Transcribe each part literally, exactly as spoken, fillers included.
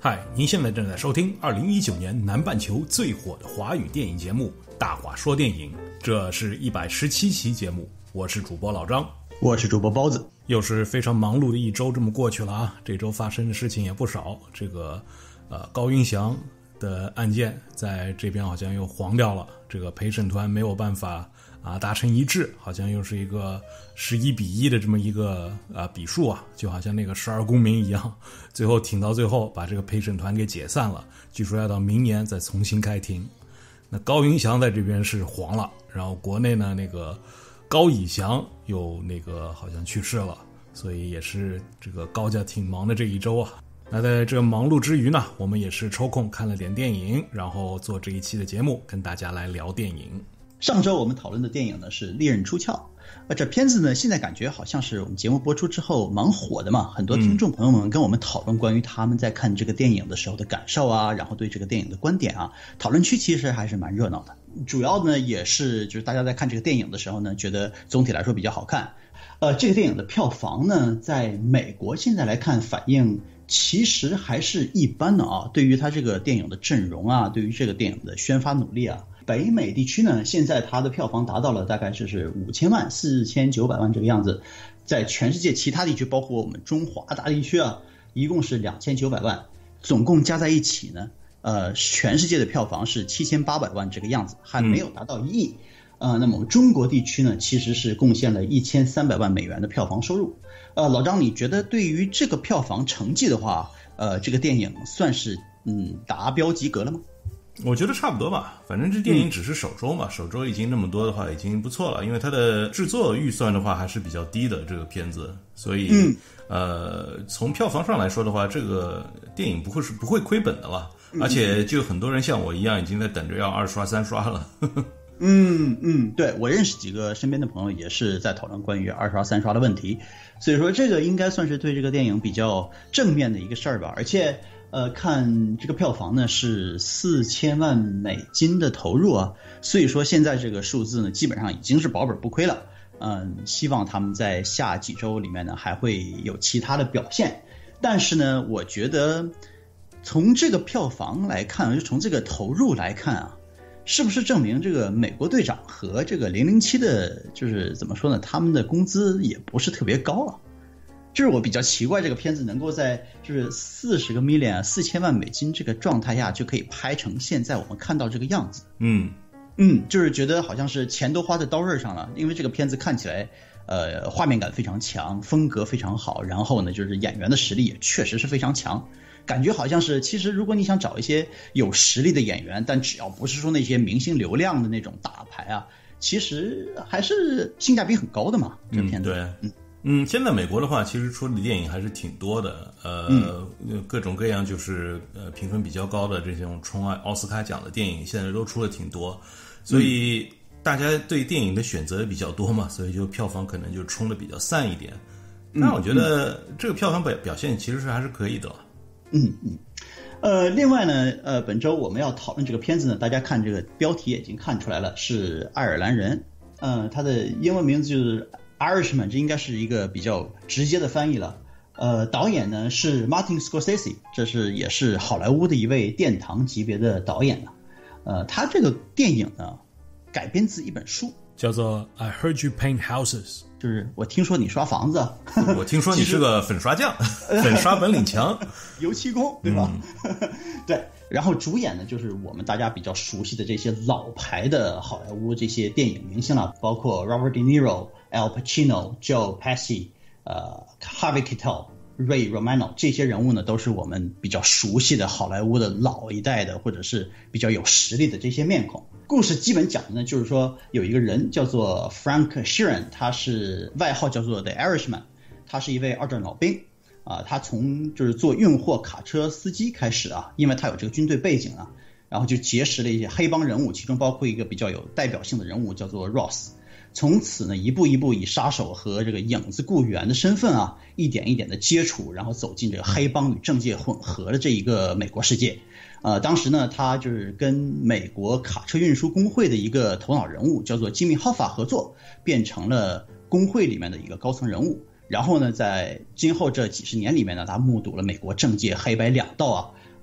嗨，您现在正在收听二零一九年南半球最火的华语电影节目《大话说电影》，这是一百十七期节目，我是主播老张， 我是主播包子。 又是非常忙碌的一周，这么过去了啊，这周发生的事情也不少。这个呃高云翔的案件在这边好像又黄掉了，这个陪审团没有办法啊达成一致，好像又是一个十一比一的这么一个啊比数啊，就好像那个十二公民一样，最后挺到最后把这个陪审团给解散了，据说要到明年再重新开庭。那高云翔在这边是黄了，然后国内呢那个高以翔又那个好像去世了，所以也是这个高家挺忙的这一周啊。那在这忙碌之余呢，我们也是抽空看了点电影，然后做这一期的节目跟大家来聊电影。 上周我们讨论的电影呢是《利刃出鞘》，呃，这片子呢现在感觉好像是我们节目播出之后蛮火的嘛，很多听众朋友们跟我们讨论关于他们在看这个电影的时候的感受啊，然后对这个电影的观点啊，讨论区其实还是蛮热闹的。主要呢也是就是大家在看这个电影的时候呢，觉得总体来说比较好看。呃，这个电影的票房呢，在美国现在来看反应其实还是一般的啊。对于它这个电影的阵容啊，对于这个电影的宣发努力啊，北美地区呢，现在它的票房达到了大概就是五千万、四千九百万这个样子。在全世界其他地区，包括我们中华大地区啊，一共是两千九百万，总共加在一起呢，呃，全世界的票房是七千八百万这个样子，还没有达到一亿。呃，那么我们中国地区呢，其实是贡献了一千三百万美元的票房收入。呃，老张，你觉得对于这个票房成绩的话，呃，这个电影算是嗯达标及格了吗？ 我觉得差不多吧，反正这电影只是首周嘛，嗯、首周已经那么多的话已经不错了，因为它的制作预算的话还是比较低的这个片子，所以、嗯、呃，从票房上来说的话，这个电影不会是不会亏本的了，嗯、而且就很多人像我一样已经在等着要二刷三刷了。呵呵嗯嗯，对，我认识几个身边的朋友也是在讨论关于二刷三刷的问题，所以说这个应该算是对这个电影比较正面的一个事儿吧。而且呃，看这个票房呢是四千万美金的投入啊，所以说现在这个数字呢基本上已经是保本不亏了。嗯，希望他们在下几周里面呢还会有其他的表现。但是呢，我觉得从这个票房来看，就从这个投入来看啊，是不是证明这个美国队长和这个零零七的就是怎么说呢，他们的工资也不是特别高啊。就是我比较奇怪，这个片子能够在就是四十个 million 四千万美金这个状态下就可以拍成现在我们看到这个样子。 嗯嗯，就是觉得好像是钱都花在刀刃上了，因为这个片子看起来呃画面感非常强，风格非常好，然后呢就是演员的实力也确实是非常强。感觉好像是，其实如果你想找一些有实力的演员，但只要不是说那些明星流量的那种大牌啊，其实还是性价比很高的嘛。这片子， 嗯、对，嗯嗯，现在美国的话，其实出的电影还是挺多的，呃，嗯、各种各样就是呃评分比较高的这种冲奥斯卡奖的电影，现在都出了挺多，所以大家对电影的选择比较多嘛，所以就票房可能就冲的比较散一点。但我觉得这个票房表表现其实是还是可以的。 嗯嗯，呃，另外呢，呃，本周我们要讨论这个片子呢，大家看这个标题也已经看出来了，是爱尔兰人，呃，它的英文名字就是 Irishman， 这应该是一个比较直接的翻译了。呃，导演呢是 Martin Scorsese， 这是也是好莱坞的一位殿堂级别的导演了。呃，他这个电影呢改编自一本书， 叫做 I Heard You Paint Houses。 就是我听说你刷房子， 我听说你是个粉刷匠，粉刷本领强， 油漆工，对吧？嗯、对。然后主演呢，就是我们大家比较熟悉的这些老牌的好莱坞这些电影明星了，包括 Robert De Niro、Al Pacino、Joe Pesci、呃 Harvey Keitel、Ray Romano 这些人物呢，都是我们比较熟悉的好莱坞的老一代的，或者是比较有实力的这些面孔。故事基本讲的呢，就是说有一个人叫做 Frank Sheeran， 他是外号叫做 The Irishman， 他是一位二战老兵啊，他从就是做运货卡车司机开始啊，因为他有这个军队背景啊，然后就结识了一些黑帮人物，其中包括一个比较有代表性的人物叫做 Ross。从此呢，一步一步以杀手和这个影子雇员的身份啊，一点一点的接触，然后走进这个黑帮与政界混合的这一个美国世界。呃，当时呢，他就是跟美国卡车运输工会的一个头脑人物叫做吉米·霍法合作，变成了工会里面的一个高层人物。然后呢，在今后这几十年里面呢，他目睹了美国政界黑白两道啊，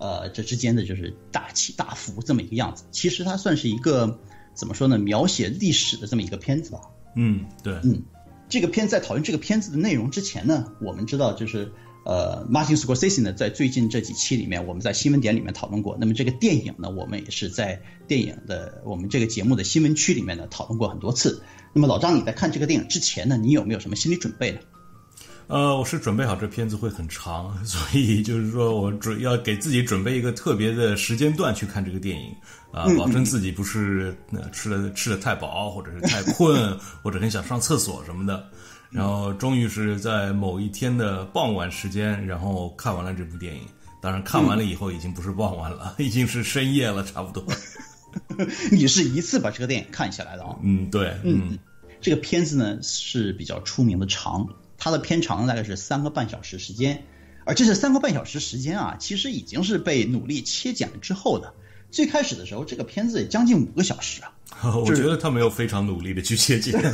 呃这之间的就是大起大伏这么一个样子。其实它算是一个怎么说呢，描写历史的这么一个片子吧。 嗯，对， 嗯，这个片在讨论这个片子的内容之前呢，我们知道就是呃 Martin Scorsese 呢在最近这几期里面，我们在新闻点里面讨论过。那么这个电影呢，我们也是在电影的我们这个节目的新闻区里面呢讨论过很多次。那么老张，你在看这个电影之前呢，你有没有什么心理准备呢？ 呃，我是准备好这片子会很长，所以就是说我准要给自己准备一个特别的时间段去看这个电影啊、呃，保证自己不是、呃、吃的吃的太饱，或者是太困，或者很想上厕所什么的。然后终于是在某一天的傍晚时间，然后看完了这部电影。当然看完了以后已经不是傍晚了，嗯、已经是深夜了，差不多。 你是一次把这个电影看下来的啊？ 嗯，对，嗯， 这个片子呢是比较出名的长。它的片长大概是三个半小时时间，而这是三个半小时时间啊，其实已经是被努力切减了之后的。最开始的时候，这个片子将近五个小时啊。 我觉得他没有非常努力的去切减。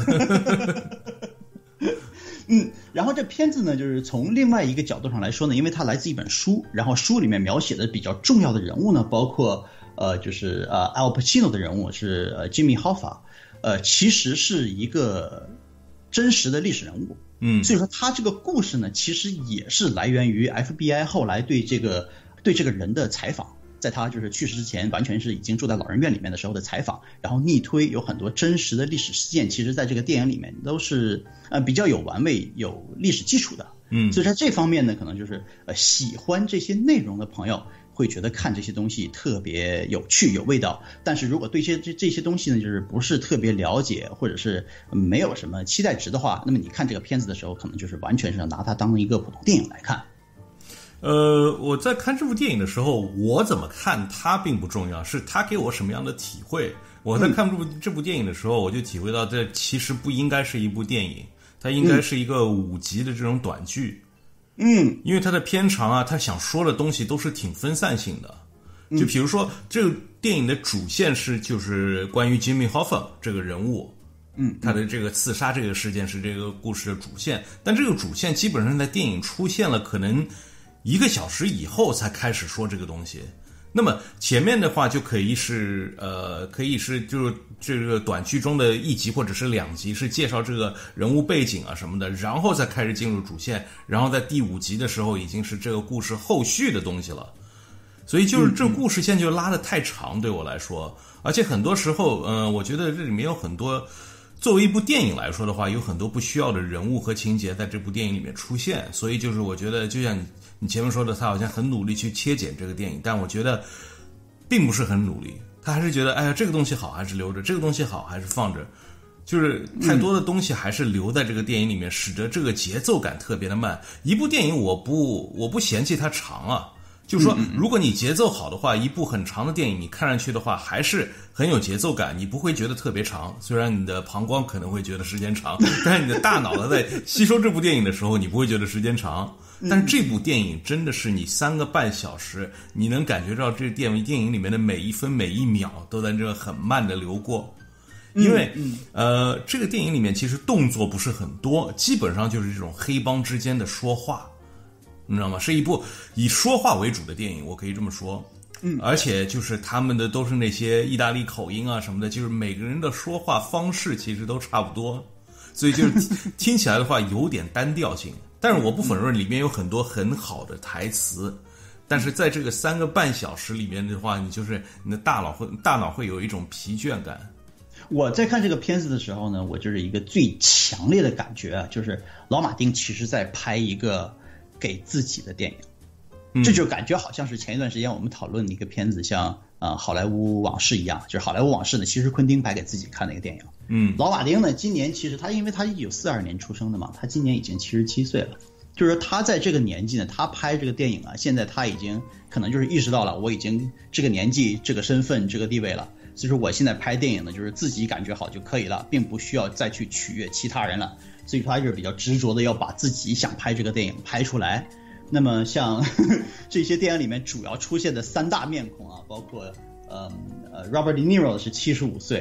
嗯，然后这片子呢，就是从另外一个角度上来说呢，因为它来自一本书，然后书里面描写的比较重要的人物呢，包括呃，就是呃 Al Pacino 的人物是呃 Jimmy Hoffa， 呃，其实是一个真实的历史人物。 嗯， 所以说他这个故事呢，其实也是来源于 F B I 后来对这个对这个人的采访，在他就是去世之前，完全是已经住在老人院里面的时候的采访，然后逆推有很多真实的历史事件，其实在这个电影里面都是呃比较有玩味、有历史基础的。 嗯， 所以在这方面呢，可能就是呃喜欢这些内容的朋友会觉得看这些东西特别有趣有味道，但是如果对这这这些东西呢，就是不是特别了解，或者是没有什么期待值的话，那么你看这个片子的时候，可能就是完全是拿它当一个普通电影来看。 呃，我在看这部电影的时候，我怎么看它并不重要，是它给我什么样的体会。我在看这部、嗯、这部电影的时候，我就体会到这其实不应该是一部电影，它应该是一个五集的这种短剧。 嗯， 因为它的片长啊，它想说的东西都是挺分散性的。就比如说，这个电影的主线是就是关于 Jimmy Hoffa 这个人物， 嗯， 他的这个刺杀这个事件是这个故事的主线，但这个主线基本上在电影出现了可能一个小时以后才开始说这个东西。那么前面的话就可以是呃，可以是就是这个短剧中的一集或者是两集是介绍这个人物背景啊什么的，然后再开始进入主线，然后在第五集的时候已经是这个故事后续的东西了。所以就是这故事线就拉得太长，对我来说，而且很多时候，呃，我觉得这里面有很多，作为一部电影来说的话，有很多不需要的人物和情节在这部电影里面出现。所以就是我觉得，就像你你前面说的，他好像很努力去切剪这个电影，但我觉得并不是很努力，他还是觉得，哎呀，这个东西好还是留着，这个东西好还是放着，就是太多的东西还是留在这个电影里面，使得这个节奏感特别的慢。一部电影我不我不嫌弃它长啊。就是说，如果你节奏好的话，一部很长的电影，你看上去的话还是很有节奏感，你不会觉得特别长。虽然你的膀胱可能会觉得时间长，但是你的大脑在吸收这部电影的时候，你不会觉得时间长。但是这部电影真的是你三个半小时，你能感觉到这电影电影里面的每一分每一秒都在这个很慢的流过。因为呃，这个电影里面其实动作不是很多，基本上就是这种黑帮之间的说话。你知道吗？是一部以说话为主的电影，我可以这么说。 嗯， 而且就是他们的都是那些意大利口音啊什么的，就是每个人的说话方式其实都差不多，所以就是听起来的话有点单调性。但是我不否认里面有很多很好的台词，但是在这个三个半小时里面的话，你就是你的大脑会大脑会有一种疲倦感。 我在看这个片子的时候呢，我就是一个最强烈的感觉啊，就是老马丁其实在拍一个给自己的电影，这就感觉好像是前一段时间我们讨论的一个片子，像呃好莱坞往事一样，就是好莱坞往事呢，其实昆汀拍给自己看的一个电影。 嗯， 老马丁呢，今年其实他因为他一九四二年出生的嘛，他今年已经七十七岁了，就是说他在这个年纪呢，他拍这个电影啊，现在他已经可能就是意识到了，我已经这个年纪、这个身份、这个地位了，所以说我现在拍电影呢，就是自己感觉好就可以了，并不需要再去取悦其他人了。所以说他就是比较执着的要把自己想拍这个电影拍出来。那么像呵呵这些电影里面主要出现的三大面孔啊，包括呃呃 Robert De Niro 是七十五岁，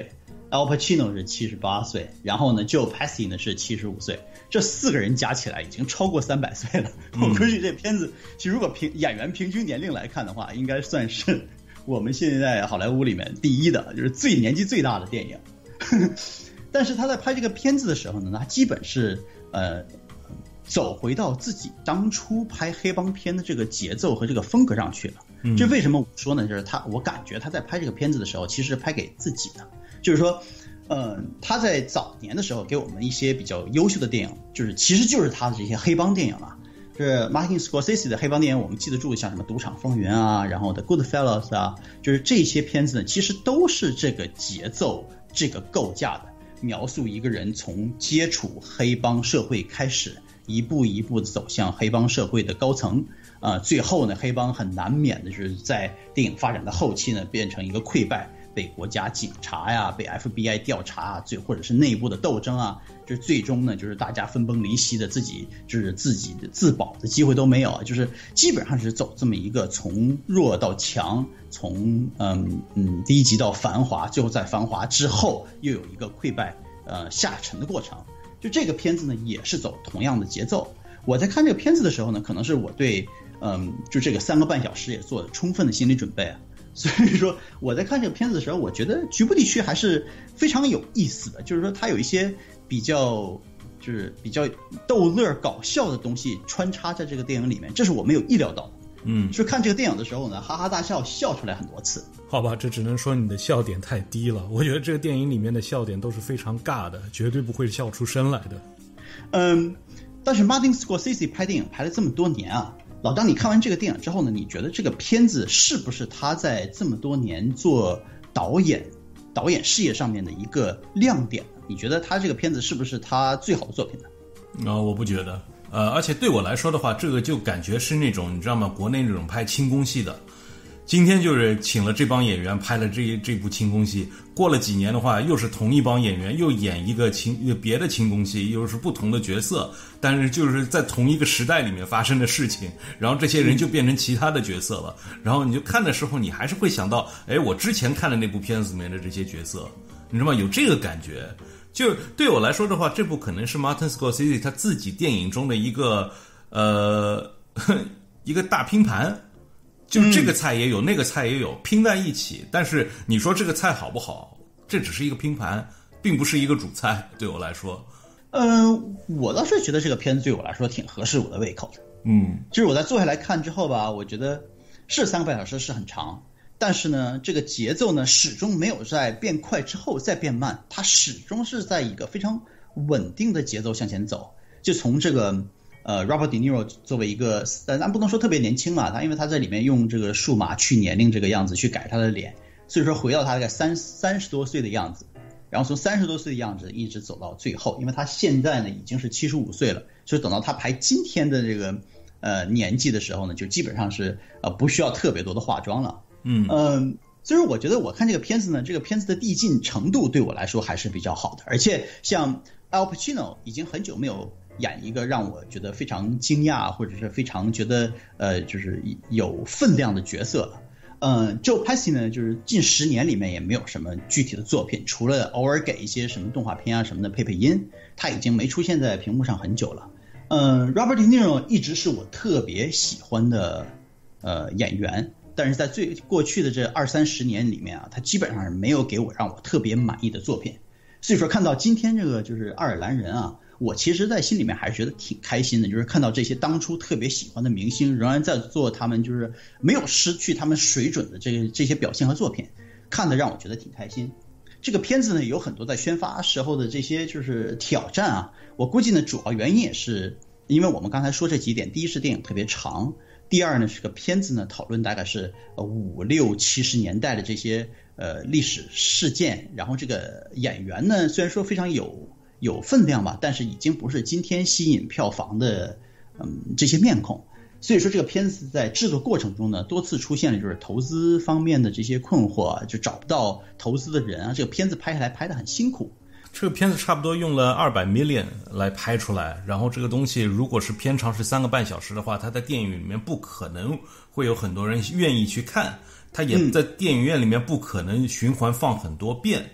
Al Pacino 是七十八岁，然后呢 Joe Pesci 呢是七十五岁，这四个人加起来已经超过三百岁了。我估计这片子其实如果平演员平均年龄来看的话，应该算是我们现在好莱坞里面第一的，就是最年纪最大的电影。但是他在拍这个片子的时候呢，他基本是呃走回到自己当初拍黑帮片的这个节奏和这个风格上去了。这为什么我说呢？就是他，我感觉他在拍这个片子的时候，其实是拍给自己的。就是说，呃，他在早年的时候给我们一些比较优秀的电影，就是其实就是他的这些黑帮电影啊。就是 Martin Scorsese 的黑帮电影，我们记得住像什么《赌场风云》啊，然后的《Goodfellas》啊，就是这些片子呢，其实都是这个节奏、这个构架的，描述一个人从接触黑帮社会开始，一步一步的走向黑帮社会的高层。呃，最后呢，黑帮很难免的就是在电影发展的后期呢，变成一个溃败，被国家警察呀，被 F B I 调查啊，最或者是内部的斗争啊，就是最终呢，就是大家分崩离析的，自己就是自己的自保的机会都没有，就是基本上是走这么一个从弱到强，从嗯嗯第一集到繁华，最后在繁华之后又有一个溃败呃下沉的过程。就这个片子呢，也是走同样的节奏。我在看这个片子的时候呢，可能是我对嗯，就这个三个半小时也做了充分的心理准备啊，所以说我在看这个片子的时候，我觉得局部地区还是非常有意思的，就是说它有一些比较就是比较逗乐搞笑的东西穿插在这个电影里面，这是我没有意料到的。嗯，就是看这个电影的时候呢，哈哈大笑，笑出来很多次。 好吧，这只能说你的笑点太低了。我觉得这个电影里面的笑点都是非常尬的，绝对不会笑出声来的。 嗯，但是 Martin Scorsese 拍电影拍了这么多年啊。老张，你看完这个电影之后呢，你觉得这个片子是不是他在这么多年做导演导演事业上面的一个亮点呢？你觉得他这个片子是不是他最好的作品呢？ 啊、呃，我不觉得。呃，而且对我来说的话，这个就感觉是那种你知道吗？国内那种拍轻功戏的。今天就是请了这帮演员拍了这这部轻功戏，过了几年的话，又是同一帮演员又演一个轻别的轻功戏，又是不同的角色，但是就是在同一个时代里面发生的事情，然后这些人就变成其他的角色了，然后你就看的时候，你还是会想到，哎，我之前看的那部片子里面的这些角色，你知道吗？有这个感觉。就对我来说的话，这部可能是 Martin Scorsese 他自己电影中的一个呃一个大拼盘。就这个菜也有、嗯、那个菜也有拼在一起，但是你说这个菜好不好，这只是一个拼盘，并不是一个主菜，对我来说。 嗯、呃，我倒是觉得这个片子对我来说挺合适我的胃口的。嗯，就是我在坐下来看之后吧，我觉得是三个半小时是很长，但是呢这个节奏呢始终没有在变快之后再变慢，它始终是在一个非常稳定的节奏向前走。就从这个呃 Robert De Niro 作为一个，咱不能说特别年轻嘛，他因为他在里面用这个数码去年龄这个样子去改他的脸，所以说回到他大概三三十多岁的样子，然后从三十多岁的样子一直走到最后，因为他现在呢已经是七十五岁了，所以等到他拍今天的这个呃年纪的时候呢，就基本上是呃不需要特别多的化妆了。嗯呃所以我觉得我看这个片子呢，这个片子的递进程度对我来说还是比较好的，而且像 Al Pacino 已经很久没有演一个让我觉得非常惊讶或者是非常觉得呃就是有分量的角色了。嗯 Joe Pesci 呢就是近十年里面也没有什么具体的作品，除了偶尔给一些什么动画片啊什么的配配音，他已经没出现在屏幕上很久了。嗯 Robert De Niro 一直是我特别喜欢的呃演员，但是在最过去的这二三十年里面啊，他基本上是没有给我让我特别满意的作品。所以说看到今天这个就是爱尔兰人啊，我其实在心里面还是觉得挺开心的，就是看到这些当初特别喜欢的明星仍然在做他们就是没有失去他们水准的这个这些表现和作品，看得让我觉得挺开心。这个片子呢有很多在宣发时候的这些就是挑战啊，我估计呢主要原因也是因为我们刚才说这几点，第一是电影特别长，第二呢是个片子呢讨论大概是呃五六七十年代的这些呃历史事件，然后这个演员呢虽然说非常有有分量吧，但是已经不是今天吸引票房的嗯这些面孔，所以说这个片子在制作过程中呢多次出现了就是投资方面的这些困惑，就找不到投资的人啊，这个片子拍下来拍得很辛苦。 这个片子差不多用了二百 million 来拍出来，然后这个东西如果是片长是三个半小时的话，它在电影里面不可能会有很多人愿意去看，它也在电影院里面不可能循环放很多遍。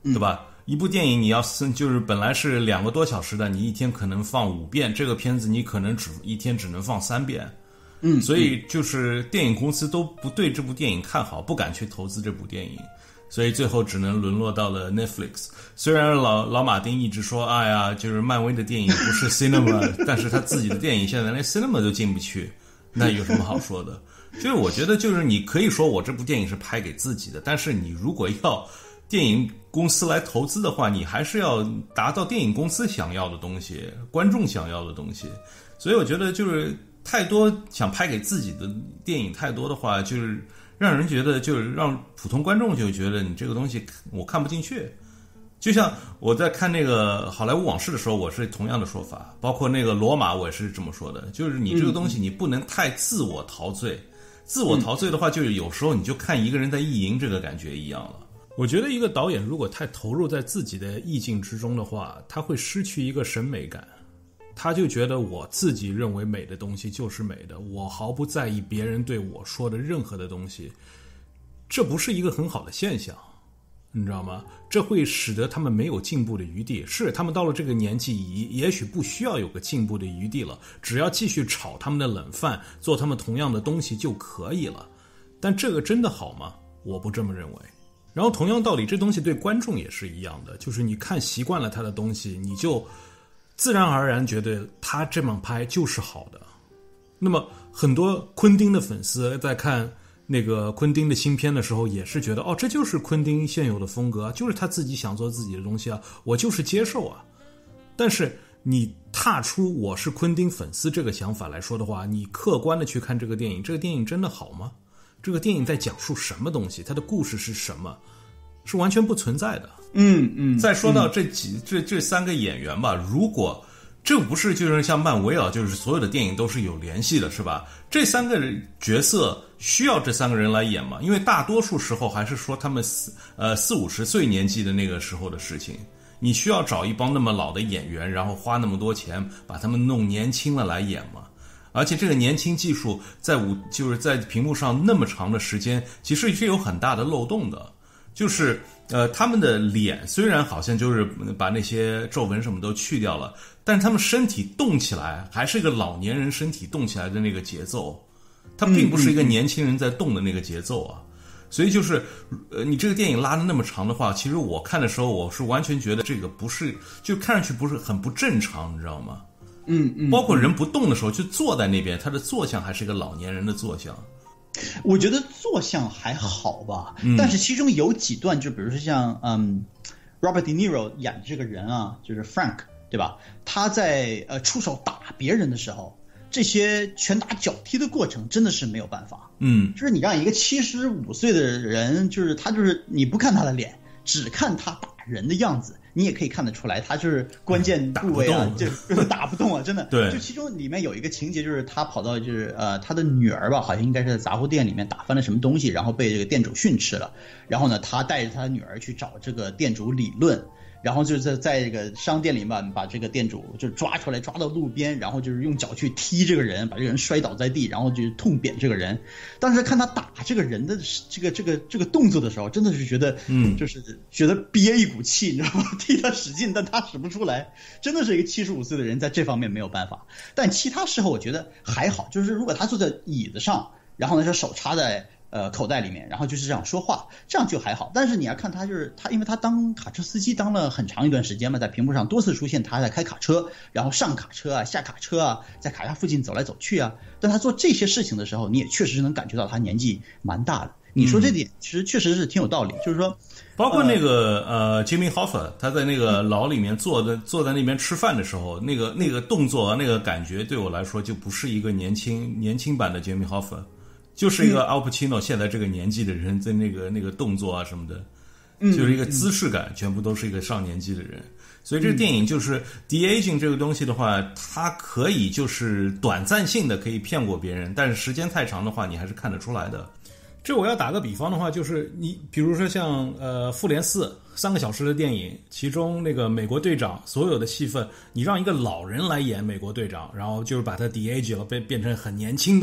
对吧？一部电影你要就是本来是两个多小时的，你一天可能放五遍，这个片子你可能只一天只能放三遍。 嗯， 所以就是电影公司都不对这部电影看好，不敢去投资这部电影，所以最后只能沦落到了 Netflix。虽然老老马丁一直说，哎呀，就是漫威的电影不是 cinema， 但是他自己的电影现在连 cinema 都进不去，那有什么好说的？就是我觉得，就是你可以说我这部电影是拍给自己的，但是你如果要电影公司来投资的话，你还是要达到电影公司想要的东西，观众想要的东西。所以我觉得就是太多想拍给自己的电影太多的话，就是让人觉得，就是让普通观众就觉得你这个东西我看不进去。就像我在看那个《好莱坞往事》的时候，我是同样的说法，包括那个《罗马》，我也是这么说的，就是你这个东西你不能太自我陶醉，自我陶醉的话，就是有时候你就看一个人在意淫这个感觉一样了。我觉得一个导演如果太投入在自己的意境之中的话，他会失去一个审美感，他就觉得我自己认为美的东西就是美的，我毫不在意别人对我说的任何的东西，这不是一个很好的现象，你知道吗？这会使得他们没有进步的余地。是他们到了这个年纪，也许不需要有个进步的余地了，只要继续炒他们的冷饭，做他们同样的东西就可以了。但这个真的好吗？我不这么认为。然后同样道理，这东西对观众也是一样的，就是你看习惯了他的东西，你就自然而然觉得他这么拍就是好的。那么很多昆汀的粉丝在看那个昆汀的新片的时候，也是觉得哦，这就是昆汀现有的风格，就是他自己想做自己的东西啊，我就是接受啊。但是你踏出我是昆汀粉丝这个想法来说的话，你客观的去看这个电影，这个电影真的好吗？这个电影在讲述什么东西？它的故事是什么？是完全不存在的。 嗯嗯。 再说到这几、嗯、这这三个演员吧，如果这不是就是像漫威啊，就是所有的电影都是有联系的，是吧？这三个角色需要这三个人来演吗？因为大多数时候还是说他们四呃四五十岁年纪的那个时候的事情，你需要找一帮那么老的演员，然后花那么多钱把他们弄年轻了来演吗？而且这个年轻技术在舞就是在屏幕上那么长的时间，其实是有很大的漏洞的。就是呃，他们的脸虽然好像就是把那些皱纹什么都去掉了，但是他们身体动起来还是一个老年人身体动起来的那个节奏，它并不是一个年轻人在动的那个节奏啊。所以就是呃，你这个电影拉的那么长的话，其实我看的时候我是完全觉得这个不是，就看上去不是很不正常，你知道吗？ 嗯嗯， 包括人不动的时候就坐在那边，他的坐相还是一个老年人的坐相。 我觉得坐相还好吧， 嗯、 但是其中有几段，就比如说像嗯 ，Robert De Niro 演的这个人啊，就是 Frank， 对吧？他在呃出手打别人的时候，这些拳打脚踢的过程真的是没有办法。 嗯， 就是你让一个七十五岁的人，就是他就是你不看他的脸，只看他打人的样子，你也可以看得出来，他就是关键部位啊，就打不动啊，真的。 对， 就其中里面有一个情节，就是他跑到就是呃他的女儿吧，好像应该是在杂货店里面打翻了什么东西，然后被这个店主训斥了。然后呢，他带着他的女儿去找这个店主理论。然后就是在在这个商店里面把这个店主就抓出来，抓到路边，然后就是用脚去踢这个人，把这个人摔倒在地，然后就是痛扁这个人。当时看他打这个人的这个这个这个动作的时候，真的是觉得，嗯，就是觉得憋一股气，你知道吗？替他使劲，但他使不出来，真的是一个七十五岁的人在这方面没有办法。但其他时候我觉得还好，就是如果他坐在椅子上，然后呢是手插在呃，口袋里面，然后就是这样说话，这样就还好。但是你要看他，就是他，因为他当卡车司机当了很长一段时间嘛，在屏幕上多次出现他在开卡车，然后上卡车啊、下卡车啊，在卡车附近走来走去啊。但他做这些事情的时候，你也确实是能感觉到他年纪蛮大的。你说这点其实确实是挺有道理，嗯、就是说， 包括那个呃, 呃 Jimmy Hoffa 他在那个牢里面坐在坐在那边吃饭的时候，那个那个动作那个感觉对我来说就不是一个年轻年轻版的 Jimmy Hoffa。就是一个 Al Pacino 现在这个年纪的人在那个那个动作啊什么的，就是一个姿势感，全部都是一个上年纪的人。所以这个电影就是 de-aging 这个东西的话，它可以就是短暂性的可以骗过别人，但是时间太长的话，你还是看得出来的。这我要打个比方的话，就是你比如说像呃复联四三个小时的电影，其中那个美国队长所有的戏份，你让一个老人来演美国队长，然后就是把他 de-age 了，变变成很年轻的。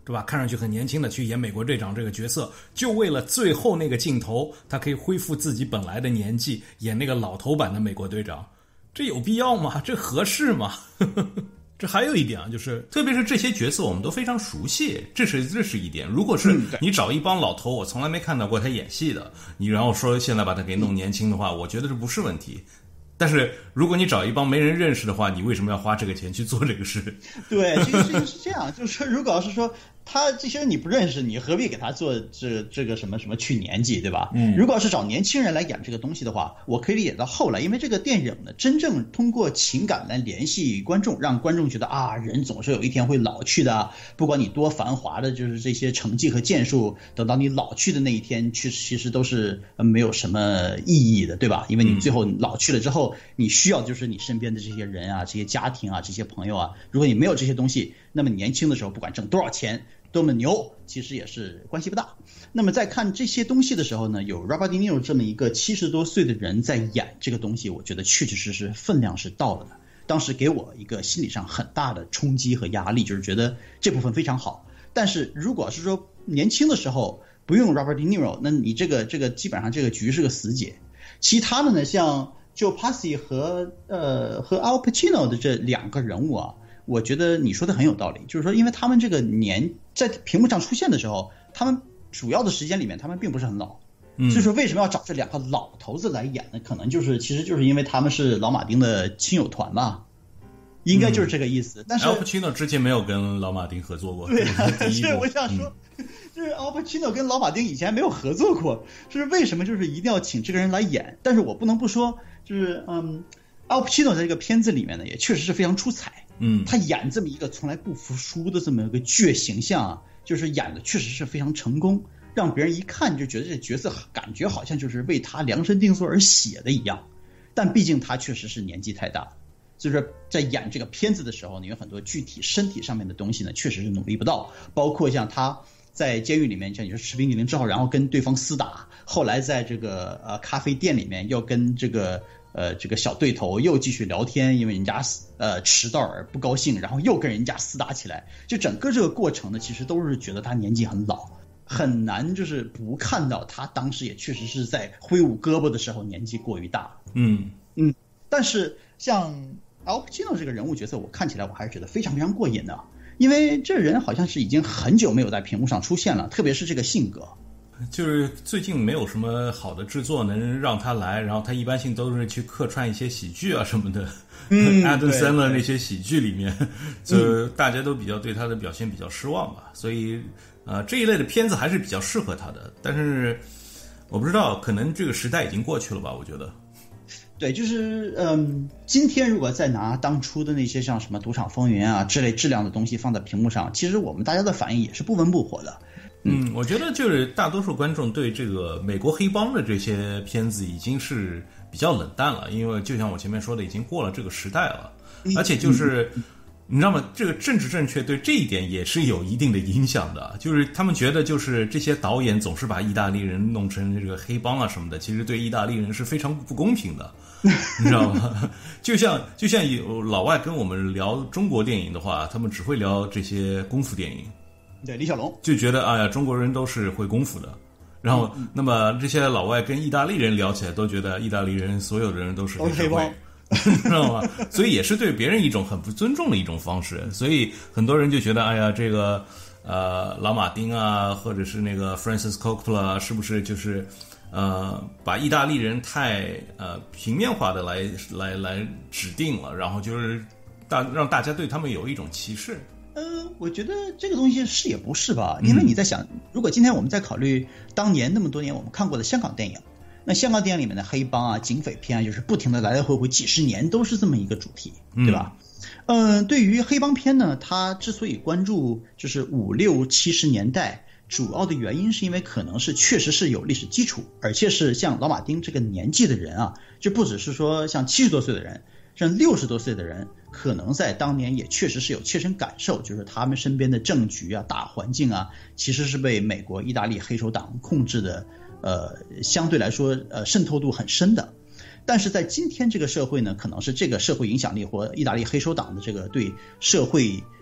对吧？看上去很年轻的去演美国队长这个角色，就为了最后那个镜头，他可以恢复自己本来的年纪，演那个老头版的美国队长，这有必要吗？这合适吗？这还有一点啊，就是特别是这些角色我们都非常熟悉，这是这是一点。如果是你找一帮老头，我从来没看到过他演戏的，你然后说现在把他给弄年轻的话，我觉得这不是问题。但是如果你找一帮没人认识的话，你为什么要花这个钱去做这个事？ 对，这个事情是这样，就是说，如果要是说他这些人你不认识，你何必给他做这这个什么什么去年纪，对吧？嗯，如果要是找年轻人来演这个东西的话，我可以理解到后来，因为这个电影呢，真正通过情感来联系观众，让观众觉得啊，人总是有一天会老去的，不管你多繁华的，就是这些成绩和建树，等到你老去的那一天，其实其实都是没有什么意义的，对吧？因为你最后老去了之后，你需要就是你身边的这些人啊，这些家庭啊，这些朋友啊，如果你没有这些东西，那么年轻的时候不管挣多少钱多么牛，其实也是关系不大。那么在看这些东西的时候呢，有 Robert De Niro 这么一个七十多岁的人在演这个东西，我觉得确确实实分量是到了的。当时给我一个心理上很大的冲击和压力，就是觉得这部分非常好。但是如果是说年轻的时候不用 Robert De Niro， 那你这个这个基本上这个局是个死结。其他的呢，像 Joe Pesci 和呃和 Al Pacino 的这两个人物啊，我觉得你说的很有道理，就是说因为他们这个年在屏幕上出现的时候，他们主要的时间里面他们并不是很老，嗯，所以说为什么要找这两个老头子来演呢？可能就是其实就是因为他们是老马丁的亲友团吧，应该就是这个意思。嗯，但是 Al Pacino 之前没有跟老马丁合作过， 对啊，是我想说，嗯，就是 Al Pacino 跟老马丁以前没有合作过，就是为什么就是一定要请这个人来演？但是我不能不说，就是嗯 ，Al Pacino 在这个片子里面呢，也确实是非常出彩。嗯，他演这么一个从来不服输的这么一个倔形象啊，就是演的确实是非常成功，让别人一看就觉得这角色感觉好像就是为他量身定做而写的一样。但毕竟他确实是年纪太大，就是在演这个片子的时候呢，有很多具体身体上面的东西呢，确实是努力不到，包括像他在监狱里面，像你说吃冰淇淋之后，然后跟对方厮打，后来在这个呃咖啡店里面要跟这个。呃，这个小对头又继续聊天，因为人家呃迟到而不高兴，然后又跟人家厮打起来。就整个这个过程呢，其实都是觉得他年纪很老，很难就是不看到他当时也确实是在挥舞胳膊的时候年纪过于大。 嗯嗯，但是像 Al Pacino 这个人物角色，我看起来我还是觉得非常非常过瘾的，因为这人好像是已经很久没有在屏幕上出现了，特别是这个性格。 就是最近没有什么好的制作能让他来，然后他一般性都是去客串一些喜剧啊什么的，嗯，Adam Sandler 那些喜剧里面，就大家都比较对他的表现比较失望吧，所以呃这一类的片子还是比较适合他的，但是我不知道，可能这个时代已经过去了吧，我觉得。 对，就是嗯，今天如果再拿当初的那些像什么赌场风云啊之类质量的东西放在屏幕上，其实我们大家的反应也是不温不火的。 嗯，我觉得就是大多数观众对这个美国黑帮的这些片子已经是比较冷淡了，因为就像我前面说的，已经过了这个时代了，而且就是你知道吗？这个政治正确对这一点也是有一定的影响的，就是他们觉得就是这些导演总是把意大利人弄成这个黑帮啊什么的，其实对意大利人是非常不公平的，你知道吗？就像就像有老外跟我们聊中国电影的话，他们只会聊这些功夫电影。 对，李小龙就觉得哎呀，中国人都是会功夫的，然后、嗯、那么这些老外跟意大利人聊起来，都觉得意大利人所有的人都是黑社会，知道吗？所以也是对别人一种很不尊重的一种方式，所以很多人就觉得哎呀，这个呃老马丁啊，或者是那个 Francis Coppola 是不是就是呃把意大利人太呃平面化的来来来指定了，然后就是大让大家对他们有一种歧视。 呃，我觉得这个东西是也不是吧，因为你在想，如果今天我们在考虑当年那么多年我们看过的香港电影，那香港电影里面的黑帮啊、警匪片啊，就是不停的来来回回几十年都是这么一个主题，对吧？嗯、呃，对于黑帮片呢，它之所以关注就是五六七十年代，主要的原因是因为可能是确实是有历史基础，而且是像老马丁这个年纪的人啊，就不只是说像七十多岁的人。像六十多岁的人，可能在当年也确实是有切身感受，就是他们身边的政局啊、大环境啊，其实是被美国、意大利黑手党控制的，呃，相对来说，呃，渗透度很深的。但是在今天这个社会呢，可能是这个社会影响力或意大利黑手党的这个对社会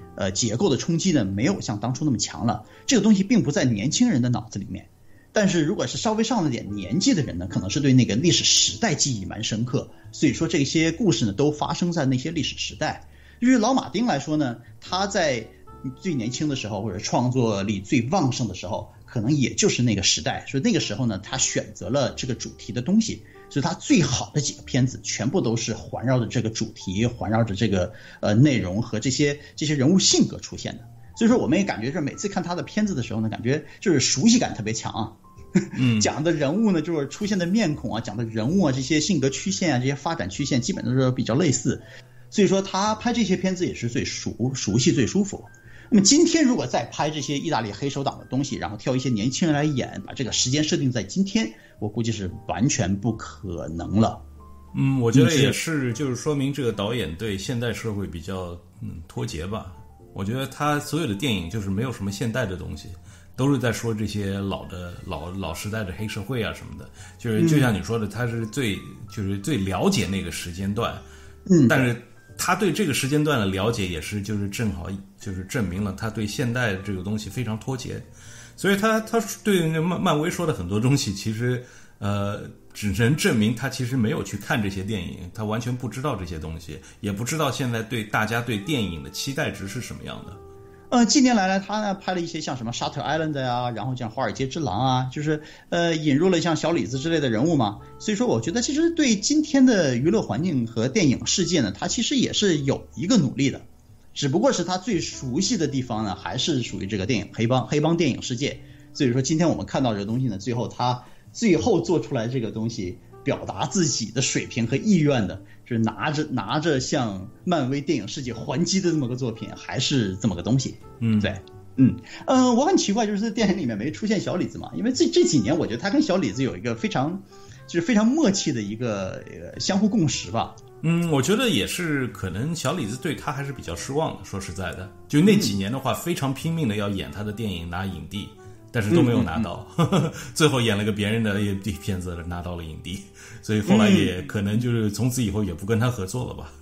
呃结构的冲击呢，没有像当初那么强了。这个东西并不在年轻人的脑子里面，但是如果是稍微上了点年纪的人呢，可能是对那个历史时代记忆蛮深刻，所以说这些故事呢都发生在那些历史时代。对于老马丁来说呢，他在最年轻的时候或者创作力最旺盛的时候，可能也就是那个时代，所以那个时候呢，他选择了这个主题的东西，所以他最好的几个片子全部都是环绕着这个主题，环绕着这个呃内容和这些这些人物性格出现的。所以说我们也感觉是每次看他的片子的时候呢，感觉就是熟悉感特别强啊。嗯、讲的人物呢，就是出现的面孔啊，讲的人物啊，这些性格曲线啊，这些发展曲线基本都是比较类似，所以说他拍这些片子也是最熟熟悉最舒服。那么今天如果再拍这些意大利黑手党的东西，然后挑一些年轻人来演，把这个时间设定在今天，我估计是完全不可能了。 嗯，我觉得也是，就是说明这个导演对现代社会比较嗯脱节吧。我觉得他所有的电影就是没有什么现代的东西，都是在说这些老的老老时代的黑社会啊什么的。就是就像你说的，他是最就是最了解那个时间段，嗯，但是他对这个时间段的了解也是就是正好就是证明了他对现代这个东西非常脱节，所以他他对漫漫威说的很多东西其实呃只能证明他其实没有去看这些电影，他完全不知道这些东西，也不知道现在对大家对电影的期待值是什么样的。 呃，近年来呢，他呢拍了一些像什么《Shutter Island》啊，然后像《华尔街之狼》啊，就是呃引入了像小李子之类的人物嘛。所以说，我觉得其实对今天的娱乐环境和电影世界呢，他其实也是有一个努力的，只不过是他最熟悉的地方呢，还是属于这个电影黑帮黑帮电影世界。所以说，今天我们看到这个东西呢，最后他最后做出来这个东西，表达自己的水平和意愿的，就是拿着拿着向漫威电影世界还击的这么个作品，还是这么个东西。嗯，对，嗯，呃，我很奇怪，就是电影里面没出现小李子嘛，因为这这几年我觉得他跟小李子有一个非常就是非常默契的一个呃相互共识吧。 嗯，我觉得也是，可能小李子对他还是比较失望的。说实在的，就那几年的话，非常拼命的要演他的电影拿影帝。但是都没有拿到，嗯嗯嗯最后演了个别人的片子拿到了影帝，所以后来也可能就是从此以后也不跟他合作了吧。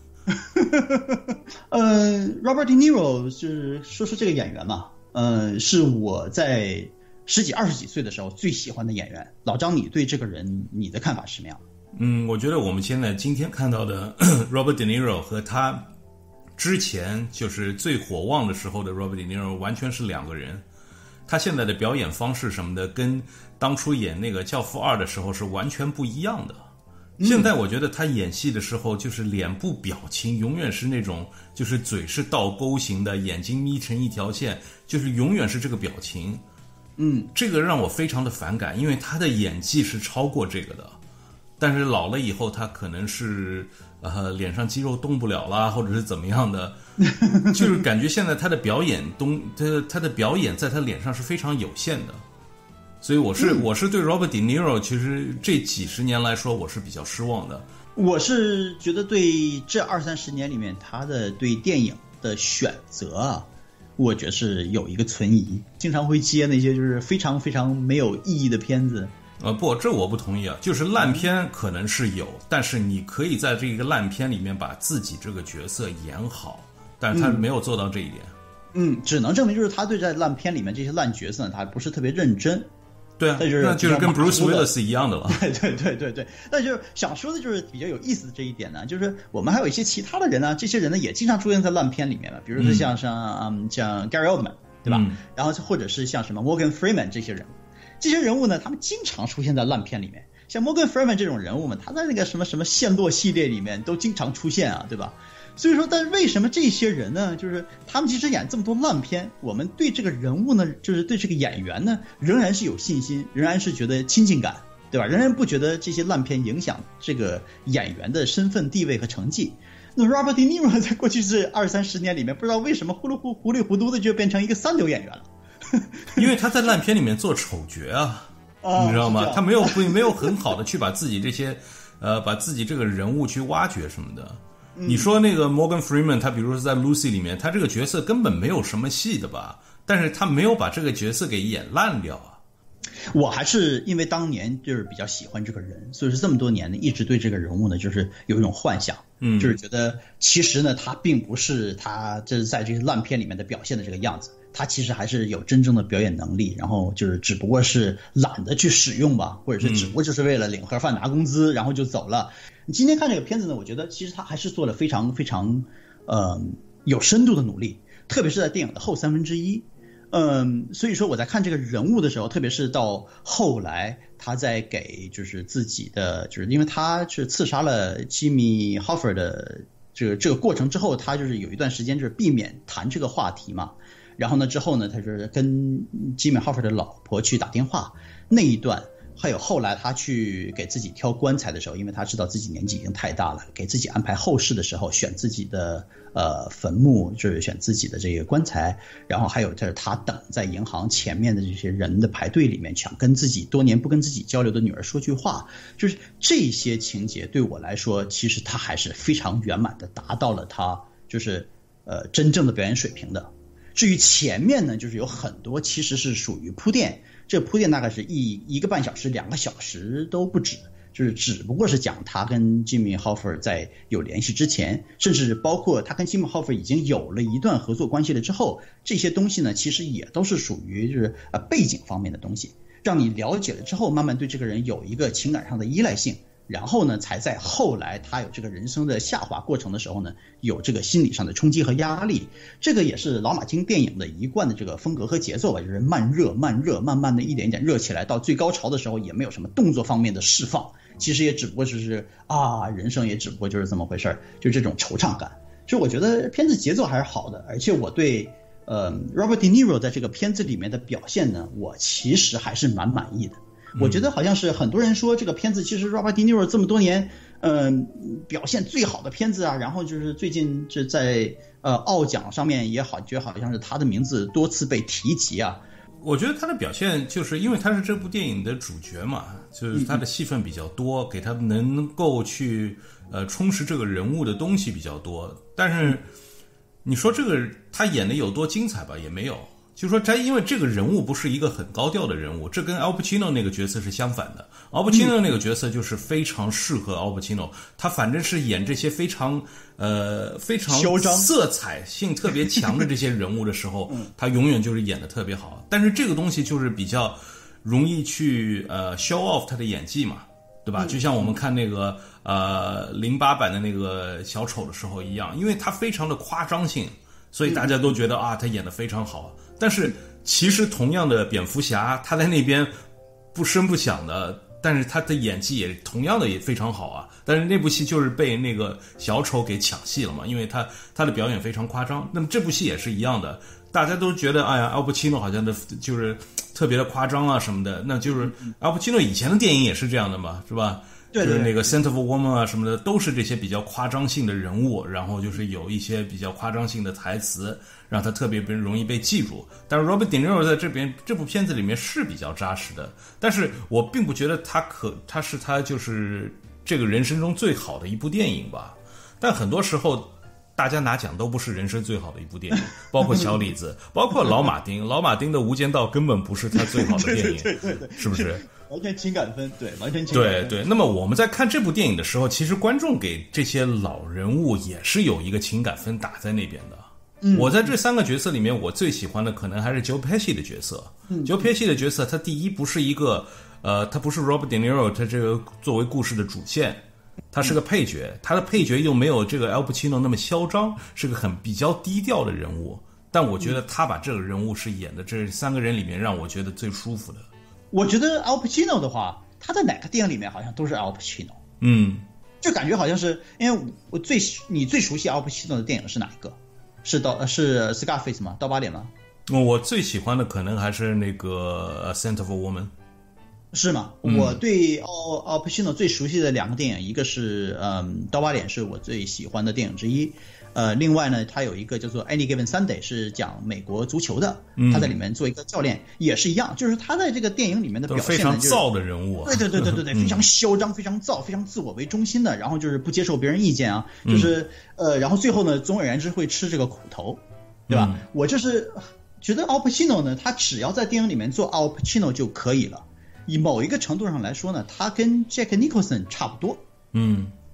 呃 ，Robert De Niro 就是说说这个演员嘛，呃，是我在十几二十几岁的时候最喜欢的演员。老张，你对这个人你的看法是什么样？ 嗯，我觉得我们现在今天看到的Robert De Niro 和他之前就是最火旺的时候的 Robert De Niro 完全是两个人。他现在的表演方式什么的，跟当初演那个《教父二》的时候是完全不一样的。现在我觉得他演戏的时候，就是脸部表情永远是那种，就是嘴是倒钩型的，眼睛眯成一条线，就是永远是这个表情。 嗯， 这个让我非常的反感，因为他的演技是超过这个的。但是老了以后，他可能是呃脸上肌肉动不了啦，或者是怎么样的，就是感觉现在他的表演东，他他的表演在他脸上是非常有限的，所以我是、嗯、我是对 Robert De Niro 其实这几十年来说我是比较失望的。 我是觉得对这二三十年里面他的对电影的选择啊，我觉得是有一个存疑，经常会接那些就是非常非常没有意义的片子。 呃，不，这我不同意啊。就是烂片可能是有，但是你可以在这个烂片里面把自己这个角色演好，但是他没有做到这一点。 嗯，嗯只能证明就是他对在烂片里面这些烂角色呢，他不是特别认真。 对啊，那就是那就是跟 Bruce Willis 一样的了。 对对对对对，那就是想说的就是比较有意思的这一点呢，就是我们还有一些其他的人呢，这些人呢也经常出现在烂片里面了，比如说像像、嗯、像 Gary Oldman， 对吧？嗯、然后或者是像什么 Morgan Freeman 这些人。这些人物呢，他们经常出现在烂片里面，像 Morgan Freeman 这种人物嘛，他在那个什么什么陷落系列里面都经常出现啊，对吧？所以说，但是为什么这些人呢，就是他们即使演这么多烂片，我们对这个人物呢，就是对这个演员呢，仍然是有信心，仍然是觉得亲近感，对吧？仍然不觉得这些烂片影响这个演员的身份地位和成绩。那 Robert De Niro 在过去这二三十年里面，不知道为什么糊里糊糊里糊涂的就变成一个三流演员了。 因为他在烂片里面做丑角啊，哦、你知道吗？他没有没有很好的去把自己这些，呃，把自己这个人物去挖掘什么的。嗯、你说那个 Morgan Freeman， 他比如说在 Lucy 里面，他这个角色根本没有什么戏的吧？但是他没有把这个角色给演烂掉啊。 我还是因为当年就是比较喜欢这个人，所以是这么多年呢，一直对这个人物呢就是有一种幻想。 嗯，就是觉得其实呢，他并不是他这是在这些烂片里面的表现的这个样子，他其实还是有真正的表演能力，然后就是只不过是懒得去使用吧，或者是只不过就是为了领盒饭拿工资，然后就走了。你今天看这个片子呢，我觉得其实他还是做了非常非常呃有深度的努力，特别是在电影的后三分之一。嗯，所以说我在看这个人物的时候，特别是到后来他在给就是自己的，就是因为他是刺杀了吉米·霍弗的这个这个过程之后，他就是有一段时间就是避免谈这个话题嘛。然后呢之后呢，他是跟吉米·霍弗的老婆去打电话那一段，还有后来他去给自己挑棺材的时候，因为他知道自己年纪已经太大了，给自己安排后事的时候选自己的呃坟墓，就是选自己的这个棺材，然后还有就是他等在银行前面的这些人的排队里面，想跟自己多年不跟自己交流的女儿说句话，就是这些情节对我来说，其实他还是非常圆满的达到了他就是呃真正的表演水平的。至于前面呢，就是有很多其实是属于铺垫，这铺垫大概是一一个半小时、两个小时都不止，就是只不过是讲他跟吉米·霍弗在有联系之前，甚至包括他跟吉米·霍弗已经有了一段合作关系了之后，这些东西呢，其实也都是属于就是呃背景方面的东西，让你了解了之后，慢慢对这个人有一个情感上的依赖性。然后呢，才在后来他有这个人生的下滑过程的时候呢，有这个心理上的冲击和压力。这个也是老马京电影的一贯的这个风格和节奏吧，就是慢热慢热，慢慢的一点一点热起来，到最高潮的时候也没有什么动作方面的释放，其实也只不过就是啊，人生也只不过就是这么回事儿，就这种惆怅感。所以我觉得片子节奏还是好的，而且我对呃 Robert De Niro 在这个片子里面的表现呢，我其实还是蛮满意的。我觉得好像是很多人说这个片子其实 Robert De Niro 这么多年嗯、呃、表现最好的片子啊，然后就是最近这在呃奥奖上面也好，觉得好像是他的名字多次被提及啊。 我觉得他的表现就是因为他是这部电影的主角嘛，就是他的戏份比较多，给他能够去呃充实这个人物的东西比较多。但是你说这个他演的有多精彩吧，也没有。就是说他因为这个人物不是一个很高调的人物，这跟 Al Pacino 那个角色是相反的。Al Pacino 那个角色就是非常适合 Al Pacino，他反正是演这些非常呃非常色彩性特别强的这些人物的时候，他永远就是演得特别好。但是这个东西就是比较容易去呃 show off 他的演技嘛，对吧？就像我们看那个呃零八版的那个小丑的时候一样，因为他非常的夸张性，所以大家都觉得啊他演得非常好。但是其实同样的蝙蝠侠，他在那边不声不响的，但是他的演技也同样的也非常好啊。但是那部戏就是被那个小丑给抢戏了嘛，因为他他的表演非常夸张。那么这部戏也是一样的，大家都觉得哎呀 Al Pacino 好像的就是特别的夸张啊什么的，那就是 Al Pacino 以前的电影也是这样的嘛，是吧？ 对对对， 就是那个 Scent of a Woman 啊什么的，都是这些比较夸张性的人物，然后就是有一些比较夸张性的台词，让他特别容易被记住。但是 Robert De Niro 在这边这部片子里面是比较扎实的，但是我并不觉得他可他是他就是这个人生中最好的一部电影吧。但很多时候大家拿奖都不是人生最好的一部电影，包括小李子，包括老马丁，老马丁的《无间道》根本不是他最好的电影， 对对对对， 是不是？ 完全情感分，对，完全情感分。 对对。那么我们在看这部电影的时候，其实观众给这些老人物也是有一个情感分打在那边的。嗯，我在这三个角色里面，我最喜欢的可能还是 Joe Pesci 的角色。嗯 ，Joe Pesci 的角色，他第一不是一个，呃，他不是 Robert De Niro， 他这个作为故事的主线。他是个配角，他的配角又没有这个 Al Pacino 那么嚣张，是个很比较低调的人物。但我觉得他把这个人物是演的这三个人里面让我觉得最舒服的。 我觉得 Al Pacino 的话，他在哪个电影里面好像都是 Al Pacino。 嗯， 就感觉好像是因为我最你最熟悉 Al Pacino 的电影是哪一个？是刀是 Scarface 吗？刀疤脸吗？ 我最喜欢的可能还是那个 Scent of a Woman。 是吗？嗯、我对 Al Al Pacino 最熟悉的两个电影，一个是嗯刀疤脸，是我最喜欢的电影之一。呃，另外呢，他有一个叫做 Any Given Sunday， 是讲美国足球的，他在里面做一个教练，嗯、也是一样，就是他在这个电影里面的表现、就是、 非常燥的人物、啊， 对对对对对对，非常嚣张，非常燥，非常自我为中心的，然后就是不接受别人意见啊，就是、嗯、呃，然后最后呢，总而言之会吃这个苦头，对吧？嗯、我就是觉得 Al Pacino 呢，他只要在电影里面做 Al Pacino 就可以了。以某一个程度上来说呢，他跟 Jack Nicholson 差不多， 嗯，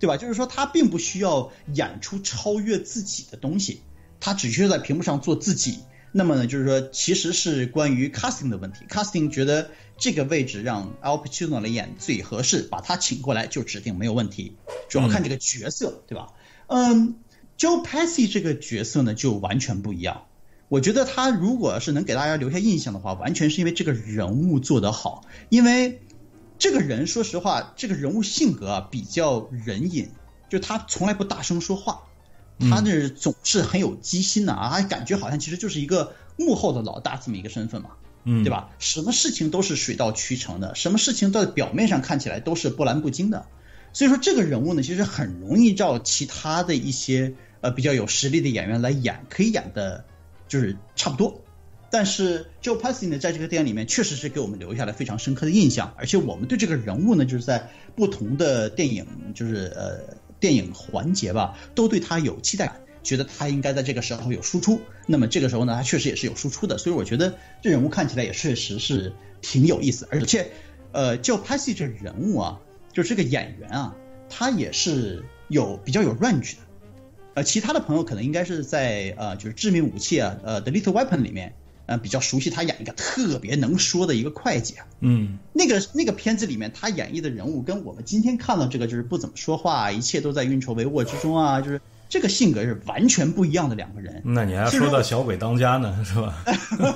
对吧？就是说他并不需要演出超越自己的东西，他只需要在屏幕上做自己。那么呢，就是说其实是关于 casting 的问题 ，casting 觉得这个位置让 Al Pacino 来演最合适，把他请过来就指定没有问题，主要看这个角色，嗯、对吧？嗯 ，Joe Pesci 这个角色呢就完全不一样。我觉得他如果是能给大家留下印象的话，完全是因为这个人物做得好，因为这个人说实话，这个人物性格啊比较人隐，就他从来不大声说话。他这总是很有机心的啊，还感觉好像其实就是一个幕后的老大这么一个身份嘛，嗯，对吧？什么事情都是水到渠成的，什么事情在表面上看起来都是波澜不惊的，所以说这个人物呢，其实很容易照其他的一些呃比较有实力的演员来演，可以演的就是差不多。但是 Joe Pesci 呢，在这个电影里面确实是给我们留下了非常深刻的印象，而且我们对这个人物呢，就是在不同的电影就是呃。电影环节吧，都对他有期待感，觉得他应该在这个时候有输出。那么这个时候呢，他确实也是有输出的，所以我觉得这人物看起来也确实是挺有意思。而且，呃，Joe Pesci这人物啊，就是这个演员啊，他也是有比较有 range 的。呃，其他的朋友可能应该是在呃，就是致命武器啊，呃， The Little Weapon 里面。呃，比较熟悉他演一个特别能说的一个会计啊， 嗯， 那个那个片子里面他演绎的人物跟我们今天看到这个就是不怎么说话，一切都在运筹帷幄之中啊，就是这个性格是完全不一样的两个人。 那你还说到小鬼当家呢，是吧？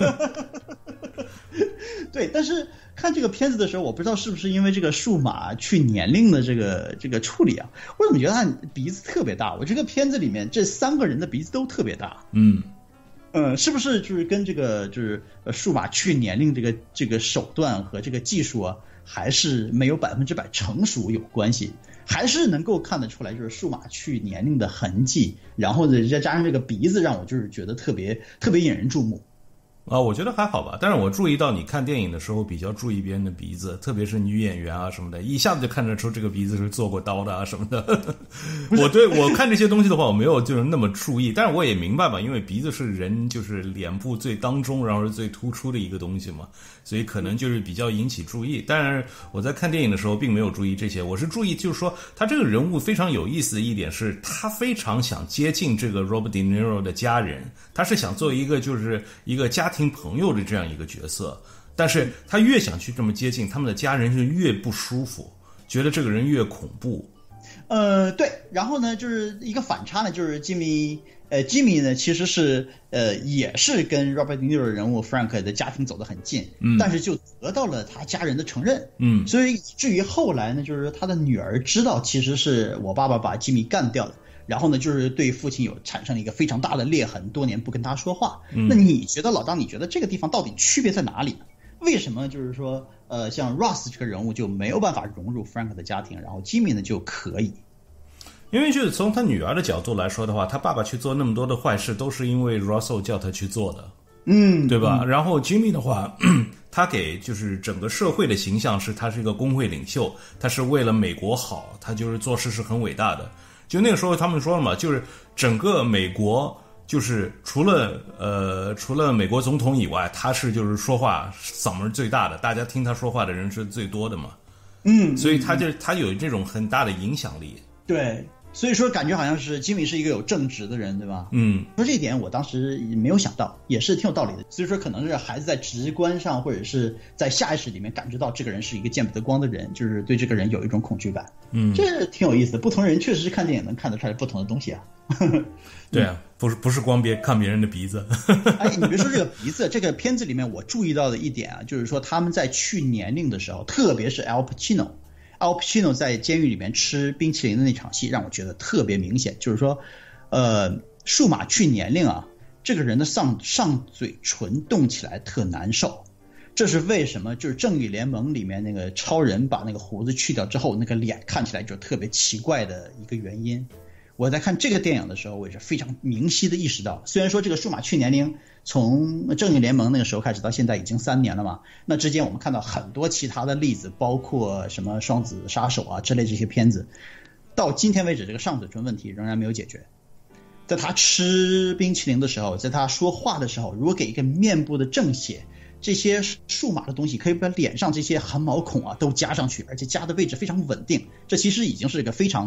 对，但是看这个片子的时候，我不知道是不是因为这个数码去年龄的这个这个处理啊，我怎么觉得他鼻子特别大？我这个片子里面这三个人的鼻子都特别大， 嗯。 呃，是不是就是跟这个就是呃数码去年龄这个这个手段和这个技术啊，还是没有百分之百成熟有关系？还是能够看得出来，就是数码去年龄的痕迹，然后呢再加上这个鼻子，让我就是觉得特别特别引人注目。 啊，我觉得还好吧，但是我注意到你看电影的时候比较注意别人的鼻子，特别是女演员啊什么的，一下子就看得出这个鼻子是做过刀的啊什么的。我对我看这些东西的话，我没有就是那么注意，但是我也明白吧，因为鼻子是人就是脸部最当中，然后是最突出的一个东西嘛，所以可能就是比较引起注意。但是我在看电影的时候并没有注意这些，我是注意就是说他这个人物非常有意思的一点是，他非常想接近这个 Robert De Niro 的家人，他是想做一个就是一个家庭朋友的这样一个角色，但是他越想去这么接近，他们的家人是越不舒服，觉得这个人越恐怖。 呃，对，然后呢，就是一个反差呢，就是吉米，呃，吉米呢其实是呃也是跟 Robert De Niro 的人物 Frank 的家庭走得很近，嗯，但是就得到了他家人的承认，嗯，所以以至于后来呢，就是他的女儿知道其实是我爸爸把吉米干掉的。然后呢，就是对父亲有产生了一个非常大的裂痕，多年不跟他说话。嗯、那你觉得老张，你觉得这个地方到底区别在哪里呢？为什么就是说，呃，像 Ross 这个人物就没有办法融入 Frank 的家庭，然后 Jimmy 呢就可以？ 因为就是从他女儿的角度来说的话，他爸爸去做那么多的坏事，都是因为 Russell 叫他去做的， 嗯， 对吧？ 嗯、 然后 Jimmy 的话，他给就是整个社会的形象是他是一个工会领袖，他是为了美国好，他就是做事是很伟大的。就那个时候他们说了嘛，就是整个美国就是除了呃除了美国总统以外，他是就是说话嗓门最大的，大家听他说话的人是最多的嘛。 嗯， 所以他就他有这种很大的影响力。 对，所以说感觉好像是吉米是一个有正直的人，对吧？ 嗯， 说这一点我当时没有想到，也是挺有道理的。所以说可能是孩子在直观上或者是在下意识里面感知到这个人是一个见不得光的人，就是对这个人有一种恐惧感。嗯，这挺有意思的。不同人确实是看电影能看得出来不同的东西啊。 对啊，不是不是光别看别人的鼻子。 哎，你别说这个鼻子，这个片子里面我注意到的一点啊，就是说他们在去年龄的时候，特别是 Al Pacino。Al Pacino 在监狱里面吃冰淇淋的那场戏让我觉得特别明显，就是说呃，数码去年龄啊，这个人的上上嘴唇动起来特难受，这是为什么？就是正义联盟里面那个超人把那个胡子去掉之后，那个脸看起来就特别奇怪的一个原因。我在看这个电影的时候，我也是非常明晰的意识到，虽然说这个数码去年龄从正义联盟那个时候开始到现在已经三年了嘛，那之间我们看到很多其他的例子，包括什么双子杀手啊之类这些片子，到今天为止这个上嘴唇问题仍然没有解决。在他吃冰淇淋的时候，在他说话的时候，如果给一个面部的正写，这些数码的东西可以把脸上这些汗毛孔啊都加上去，而且加的位置非常稳定，这其实已经是一个非常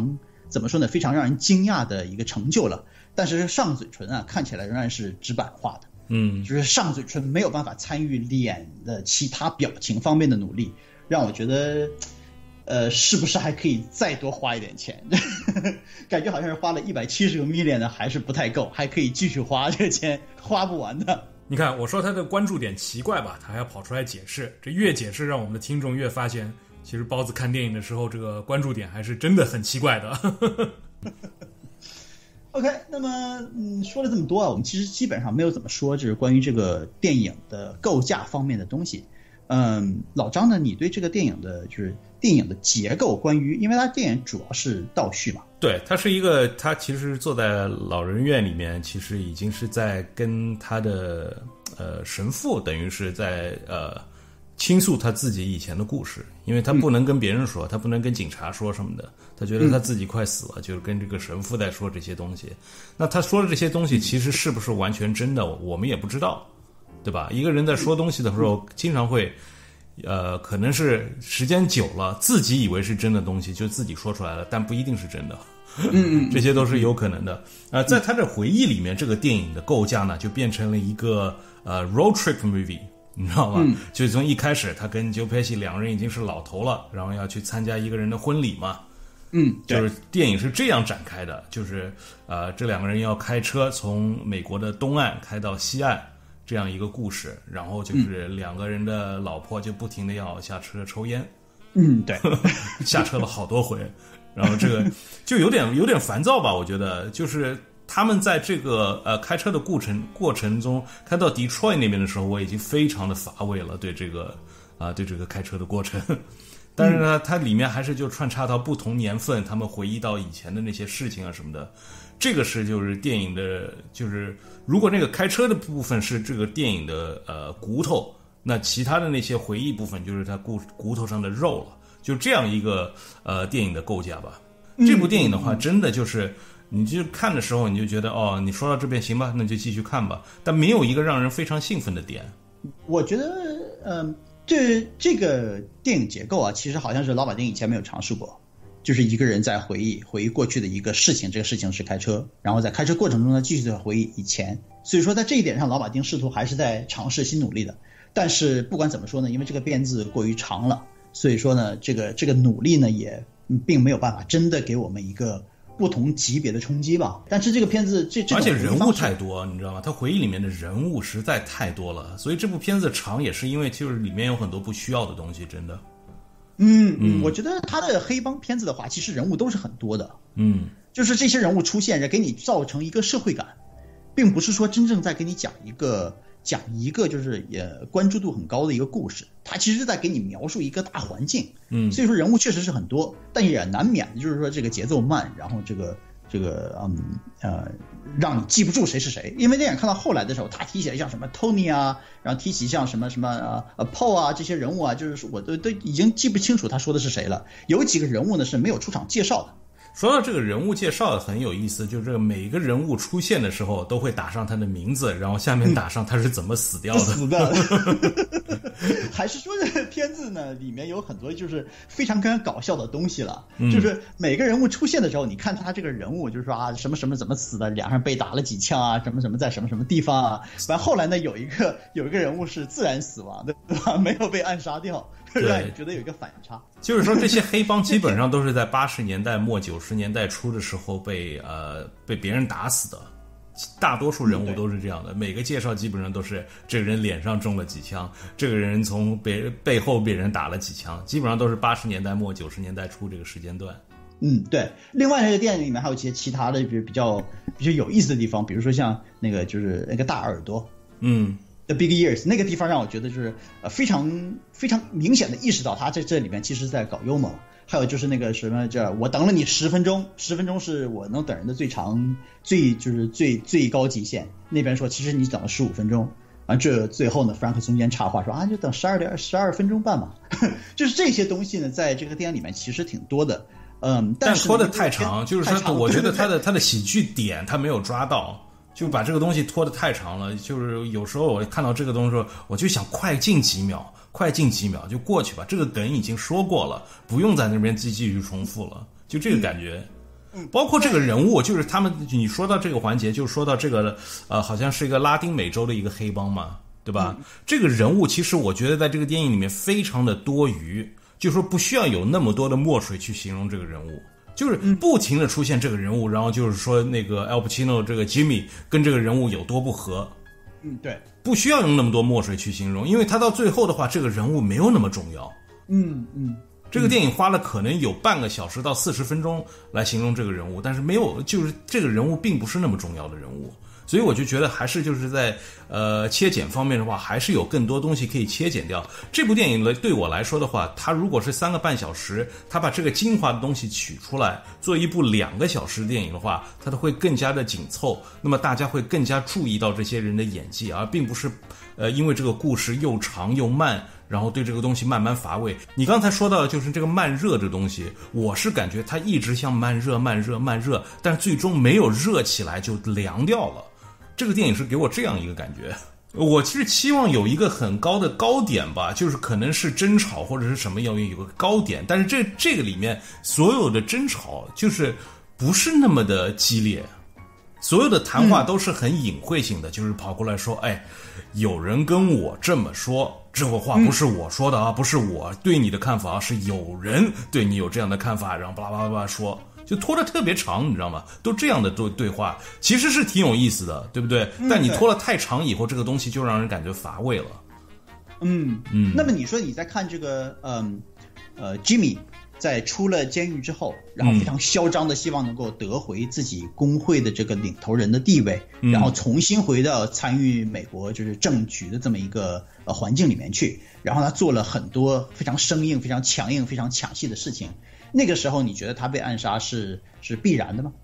怎么说呢，非常让人惊讶的一个成就了。但是上嘴唇啊，看起来仍然是纸板化的， 嗯， 就是上嘴唇没有办法参与脸的其他表情方面的努力，让我觉得，呃，是不是还可以再多花一点钱？感觉好像是花了一百七十个 million 呢，还是不太够，还可以继续花，这个钱花不完的。 你看，我说他的关注点奇怪吧，他还要跑出来解释，这越解释让我们的听众越发现，其实包子看电影的时候，这个关注点还是真的很奇怪的。 OK， 那么嗯，说了这么多啊，我们其实基本上没有怎么说，就是关于这个电影的构架方面的东西。嗯，老张呢，你对这个电影的就是电影的结构，关于，因为它电影主要是倒叙嘛。 对，他是一个，他其实坐在老人院里面，其实已经是在跟他的呃神父，等于是在呃倾诉他自己以前的故事，因为他不能跟别人说，嗯、他不能跟警察说什么的，他觉得他自己快死了，嗯、就是跟这个神父在说这些东西。那他说的这些东西，其实是不是完全真的，我们也不知道，对吧？一个人在说东西的时候，经常会。呃，可能是时间久了，自己以为是真的东西，就自己说出来了，但不一定是真的。 嗯嗯， 这些都是有可能的。呃，在他的回忆里面，这个电影的构架呢，就变成了一个呃 road trip movie， 你知道吗？嗯、就从一开始，他跟 Joe Pesci 两个人已经是老头了，然后要去参加一个人的婚礼嘛。 嗯， 就是电影是这样展开的，就是呃，这两个人要开车从美国的东岸开到西岸。这样一个故事，然后就是两个人的老婆就不停的要下车抽烟， 嗯，对， 下车了好多回，然后这个就有点有点烦躁吧，我觉得就是他们在这个呃开车的过程过程中，开到 Detroit 那边的时候，我已经非常的乏味了，对这个啊、呃、对这个开车的过程，但是呢，它里面还是就穿插到不同年份，他们回忆到以前的那些事情啊什么的。这个是就是电影的，就是如果那个开车的部分是这个电影的呃骨头，那其他的那些回忆部分就是它骨骨头上的肉了，就这样一个呃电影的构架吧。这部电影的话，真的就是你就看的时候你就觉得哦，你说到这边行吧，那就继续看吧，但没有一个让人非常兴奋的点。 我觉得，嗯、呃，这这个电影结构啊，其实好像是老马丁以前没有尝试过。就是一个人在回忆回忆过去的一个事情，这个事情是开车，然后在开车过程中呢继续在回忆以前，所以说在这一点上老马丁试图还是在尝试新努力的。但是不管怎么说呢，因为这个片子过于长了，所以说呢这个这个努力呢也并没有办法真的给我们一个不同级别的冲击吧。但是这个片子这这而且人物太多，你知道吗？他回忆里面的人物实在太多了，所以这部片子长也是因为就是里面有很多不需要的东西，真的。 嗯嗯，我觉得他的黑帮片子的话，其实人物都是很多的。 嗯， 就是这些人物出现，给你造成一个社会感，并不是说真正在给你讲一个讲一个就是也关注度很高的一个故事，他其实在给你描述一个大环境。 嗯， 所以说人物确实是很多，但也难免就是说这个节奏慢，然后这个这个嗯呃让你记不住谁是谁。因为电影看到后来的时候，他提起来像什么 Tony 啊，然后提起像什么什么呃呃 Paul 啊这些人物啊，就是我都都已经记不清楚他说的是谁了。有几个人物呢是没有出场介绍的。 说到这个人物介绍很有意思，就是这个每个人物出现的时候都会打上他的名字，然后下面打上他是怎么死掉的。 死的。还是说这个片子呢里面有很多就是非常非常搞笑的东西了、嗯、就是每个人物出现的时候，你看他这个人物就是说啊什么什么怎么死的，脸上被打了几枪啊，什么什么在什么什么地方啊，完后来呢有一个有一个人物是自然死亡的，对吧？没有被暗杀掉，让你觉得有一个反差。 就是说这些黑帮基本上都是在八十年代末九十年代初的时候被呃被别人打死的，大多数人物都是这样的、嗯、每个介绍基本上都是这个人脸上中了几枪，这个人从背背后被人打了几枪，基本上都是八十年代末九十年代初这个时间段。 嗯，对。另外这个电影里面还有一些其他的比较比较有意思的地方，比如说像那个就是那个大耳朵， 嗯 The Big Ears 那个地方让我觉得就是呃非常非常明显的意识到他在这里面其实在搞幽默。还有就是那个什么叫我等了你十分钟，十分钟是我能等人的最长最就是最最高极限。那边说其实你等了十五分钟，完这最后呢 Frank 中间插话说啊就等十二点十二分钟半嘛。就是这些东西呢在这个电影里面其实挺多的。嗯， 但拖得太长，就是说我觉得他的他的喜剧点他没有抓到，就把这个东西拖得太长了。就是有时候我看到这个东西的时候，我就想快进几秒快进几秒就过去吧，这个梗已经说过了，不用在那边继继续重复了，就这个感觉。 包括这个人物，就是他们，你说到这个环节，就说到这个，呃，好像是一个拉丁美洲的一个黑帮嘛，对吧？嗯、这个人物其实我觉得在这个电影里面非常的多余，就是说不需要有那么多的墨水去形容这个人物，就是不停的出现这个人物，然后就是说那个 Al Pacino 这个 Jimmy 跟这个人物有多不合。 嗯，对， 不需要用那么多墨水去形容，因为他到最后的话，这个人物没有那么重要。 嗯嗯。 这个电影花了可能有半个小时到四十分钟来形容这个人物，但是没有，就是这个人物并不是那么重要的人物，所以我就觉得还是就是在呃切剪方面的话，还是有更多东西可以切剪掉。这部电影呢，对我来说的话，它如果是三个半小时，它把这个精华的东西取出来，做一部两个小时的电影的话，它都会更加的紧凑，那么大家会更加注意到这些人的演技，而并不是呃因为这个故事又长又慢，然后对这个东西慢慢乏味。你刚才说到的就是这个慢热这个东西，我是感觉它一直像慢热慢热慢热，但是最终没有热起来就凉掉了。这个电影是给我这样一个感觉。我其实期望有一个很高的高点吧，就是可能是争吵或者是什么要有个高点，但是这这个里面所有的争吵就是不是那么的激烈，所有的谈话都是很隐晦性的，嗯、就是跑过来说，哎，有人跟我这么说，这个话不是我说的啊，嗯、不是我对你的看法，是有人对你有这样的看法，然后巴拉巴拉巴拉说，就拖得特别长，你知道吗？都这样的对对话，其实是挺有意思的，对不对？嗯、但你拖了太长以后，这个东西就让人感觉乏味了。 嗯嗯。那么你说你在看这个，嗯呃 ，Jimmy。在出了监狱之后，然后非常嚣张的希望能够得回自己工会的这个领头人的地位，嗯、然后重新回到参与美国就是政局的这么一个呃环境里面去，然后他做了很多非常生硬、非常强硬、非常抢戏的事情。那个时候，你觉得他被暗杀是是必然的吗？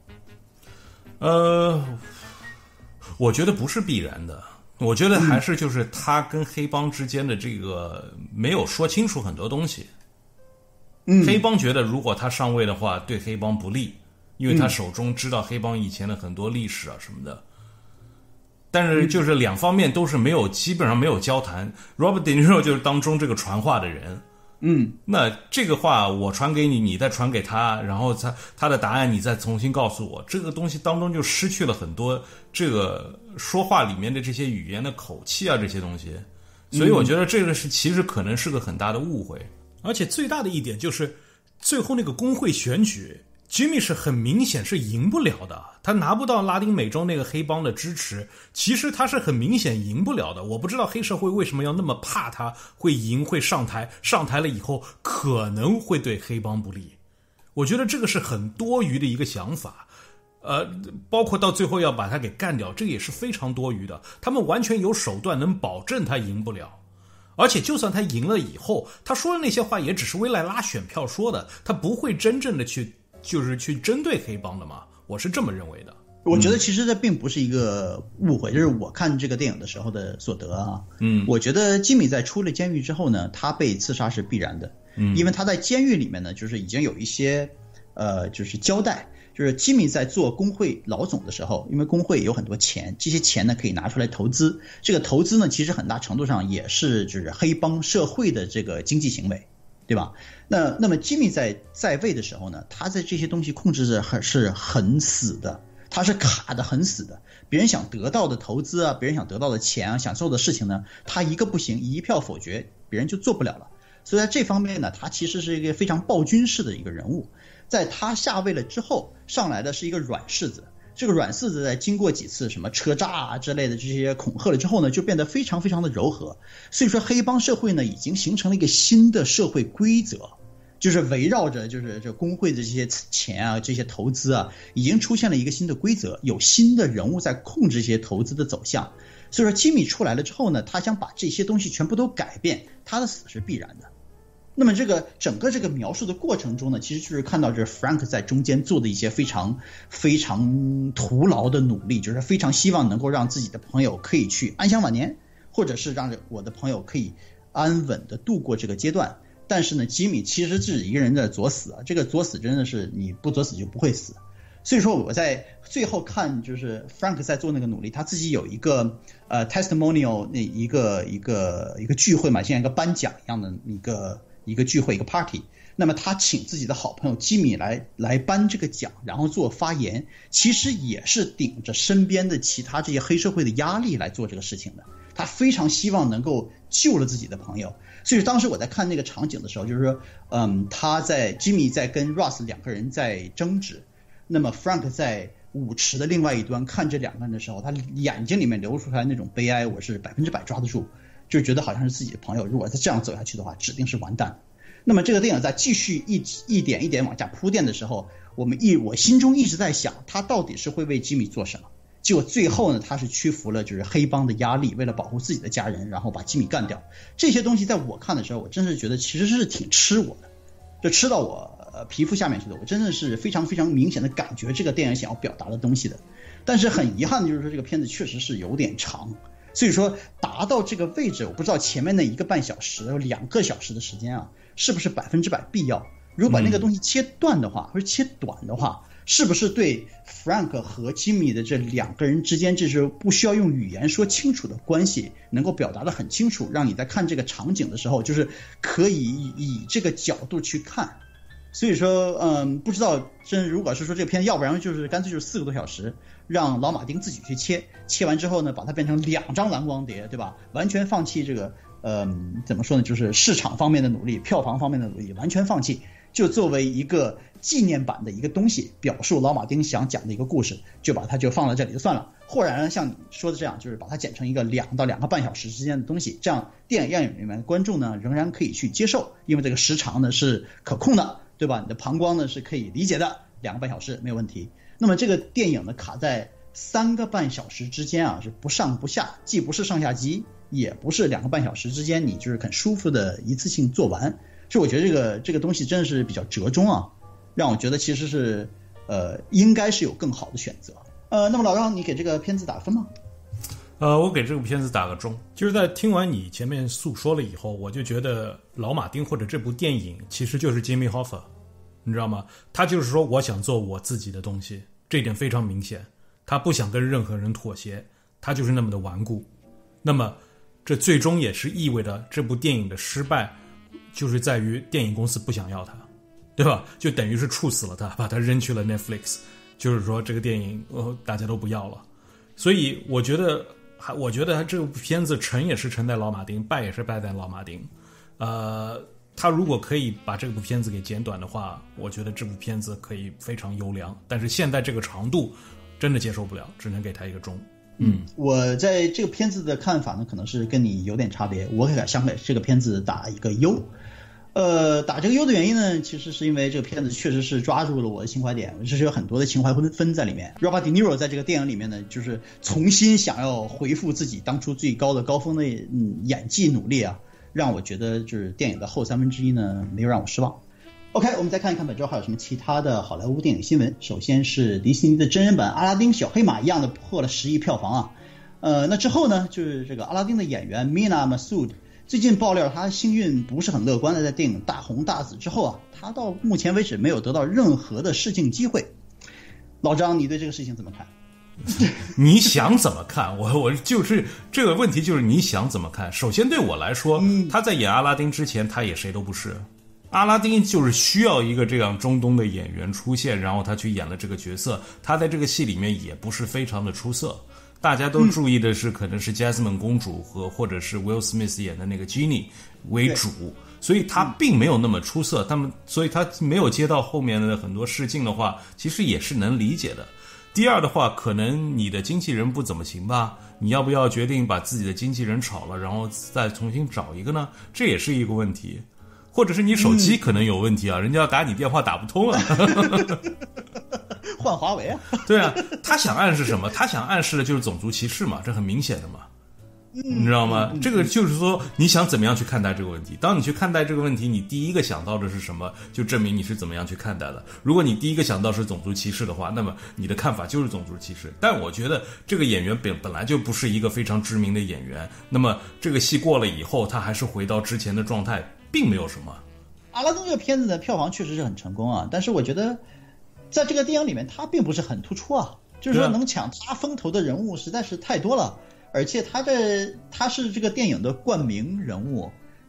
呃，我觉得不是必然的。我觉得还是就是他跟黑帮之间的这个没有说清楚很多东西。嗯、黑帮觉得如果他上位的话对黑帮不利，因为他手中知道黑帮以前的很多历史啊什么的，嗯、但是就是两方面都是没有基本上没有交谈。 Robert De Niro 就是当中这个传话的人， 嗯， 那这个话我传给你，你再传给他，然后他他的答案你再重新告诉我，这个东西当中就失去了很多这个说话里面的这些语言的口气啊这些东西，所以我觉得这个是其实可能是个很大的误会。而且最大的一点就是，最后那个工会选举 ，Jimmy 是很明显是赢不了的，他拿不到拉丁美洲那个黑帮的支持，其实他是很明显赢不了的。我不知道黑社会为什么要那么怕他会赢，会上台，上台了以后可能会对黑帮不利。我觉得这个是很多余的一个想法，呃，包括到最后要把他给干掉，这个也是非常多余的。他们完全有手段能保证他赢不了。而且就算他赢了以后，他说的那些话也只是为了拉选票说的，他不会真正的去就是去针对黑帮的嘛，我是这么认为的。 我觉得其实这并不是一个误会，嗯、就是我看这个电影的时候的所得啊。嗯，我觉得吉米在出了监狱之后呢，他被刺杀是必然的。嗯，因为他在监狱里面呢，就是已经有一些呃，就是交代。就是吉米在做工会老总的时候，因为工会有很多钱，这些钱呢可以拿出来投资，这个投资呢其实很大程度上也是就是黑帮社会的这个经济行为，对吧？那那么吉米在在位的时候呢，他在这些东西控制着很是很死的，他是卡的很死的，别人想得到的投资啊，别人想得到的钱啊，想做的事情呢，他一个不行，一票否决，别人就做不了了。所以在这方面呢，他其实是一个非常暴君式的一个人物。在他下位了之后，上来的是一个软柿子。这个软柿子在经过几次什么车炸啊之类的这些恐吓了之后呢，就变得非常非常的柔和。所以说黑帮社会呢，已经形成了一个新的社会规则，就是围绕着就是这工会的这些钱啊，这些投资啊，已经出现了一个新的规则，有新的人物在控制这些投资的走向。所以说吉米出来了之后呢，他想把这些东西全部都改变，他的死是必然的。那么这个整个这个描述的过程中呢，其实就是看到这 Frank 在中间做的一些非常非常徒劳的努力，就是非常希望能够让自己的朋友可以去安享晚年，或者是让我的朋友可以安稳的度过这个阶段。但是呢，吉米其实自己一个人在作死啊，这个作死真的是你不作死就不会死。所以说我在最后看就是 Frank 在做那个努力，他自己有一个呃 testimonial 那一个一个一个聚会嘛，像一个颁奖一样的一个一个聚会一个 party， 那么他请自己的好朋友吉米来来颁这个奖，然后做发言，其实也是顶着身边的其他这些黑社会的压力来做这个事情的。他非常希望能够救了自己的朋友，所以当时我在看那个场景的时候，就是说，嗯，他在吉米在跟 Ross 两个人在争执，那么 Frank 在舞池的另外一端看这两个人的时候，他眼睛里面流出来那种悲哀，我是百分之百抓得住，就觉得好像是自己的朋友，如果他这样走下去的话，指定是完蛋。那么这个电影在继续一一点一点往下铺垫的时候，我们一我心中一直在想，他到底是会为吉米做什么？结果最后呢，他是屈服了就是黑帮的压力，为了保护自己的家人，然后把吉米干掉。这些东西在我看的时候，我真是觉得其实是挺吃我的，就吃到我呃皮肤下面去的。我真的是非常非常明显的感觉这个电影想要表达的东西的。但是很遗憾的就是说，这个片子确实是有点长，所以说达到这个位置，我不知道前面那一个半小时、有两个小时的时间啊，是不是百分之百必要？如果把那个东西切断的话，或者切短的话，是不是对 Frank 和 Jimmy 的这两个人之间这是不需要用语言说清楚的关系能够表达得很清楚，让你在看这个场景的时候就是可以以以这个角度去看。所以说嗯，不知道真如果是说这个片要不然就是干脆就是四个多小时让老马丁自己去切，切完之后呢把它变成两张蓝光碟，对吧？完全放弃这个嗯，怎么说呢，就是市场方面的努力，票房方面的努力完全放弃，就作为一个纪念版的一个东西，表述老马丁想讲的一个故事，就把它就放在这里就算了。或者像你说的这样，就是把它剪成一个两到两个半小时之间的东西，这样电影院里面的观众呢仍然可以去接受，因为这个时长呢是可控的，对吧？你的膀胱呢是可以理解的，两个半小时没有问题。那么这个电影呢卡在三个半小时之间啊，是不上不下，既不是上下集，也不是两个半小时之间你就是很舒服的一次性做完。所以我觉得这个这个东西真的是比较折中啊，让我觉得其实是呃应该是有更好的选择。呃，那么老张，你给这个片子打分吗？ 呃，我给这个片子打个中。就是在听完你前面诉说了以后，我就觉得老马丁或者这部电影其实就是 Jimmy Hoffa， 你知道吗？他就是说我想做我自己的东西，这一点非常明显。他不想跟任何人妥协，他就是那么的顽固。那么这最终也是意味着这部电影的失败，就是在于电影公司不想要他，对吧？就等于是处死了他，把他扔去了 Netflix， 就是说这个电影呃大家都不要了。所以我觉得还我觉得这部片子成也是成在老马丁，败也是败在老马丁。呃他如果可以把这部片子给剪短的话，我觉得这部片子可以非常优良，但是现在这个长度真的接受不了，只能给他一个中。 嗯，我在这个片子的看法呢，可能是跟你有点差别。我给想给这个片子打一个优，呃，打这个优的原因呢，其实是因为这个片子确实是抓住了我的情怀点，就是有很多的情怀分在里面。Robert De Niro 在这个电影里面呢，就是重新想要回复自己当初最高的高峰的嗯演技努力啊，让我觉得就是电影的后三分之一呢没有让我失望。OK， 我们再看一看本周还有什么其他的好莱坞电影新闻。首先是迪士尼的真人版阿拉丁小黑马一样的破了十亿票房啊。呃，那之后呢，就是这个阿拉丁的演员 Mena Massoud 最近爆料他幸运不是很乐观的，在电影大红大紫之后啊，他到目前为止没有得到任何的试镜机会。老张，你对这个事情怎么看？ 你想怎么看？我我就是这个问题，就是你想怎么看？首先对我来说，嗯、他在演阿拉丁之前，他也谁都不是。阿拉丁就是需要一个这样中东的演员出现，然后他去演了这个角色。他在这个戏里面也不是非常的出色，大家都注意的是可能是 Jasmine 公主和或者是 Will Smith 演的那个 Genie 为主，所以他并没有那么出色。他们所以他没有接到后面的很多试镜的话，其实也是能理解的。第二的话，可能你的经纪人不怎么行吧？你要不要决定把自己的经纪人炒了，然后再重新找一个呢？这也是一个问题。或者是你手机可能有问题啊，嗯、人家要打你电话打不通啊， 换华为啊。 对啊，他想暗示什么？他想暗示的就是种族歧视嘛，这很明显的嘛。你知道吗？这个就是说你想怎么样去看待这个问题。当你去看待这个问题，你第一个想到的是什么，就证明你是怎么样去看待的。如果你第一个想到是种族歧视的话，那么你的看法就是种族歧视。但我觉得这个演员本本来就不是一个非常知名的演员，那么这个戏过了以后，他还是回到之前的状态，并没有什么。 阿拉丁这个片子的票房确实是很成功啊，但是我觉得在这个电影里面他并不是很突出啊，就是说能抢他风头的人物实在是太多了，而且他这他是这个电影的冠名人物，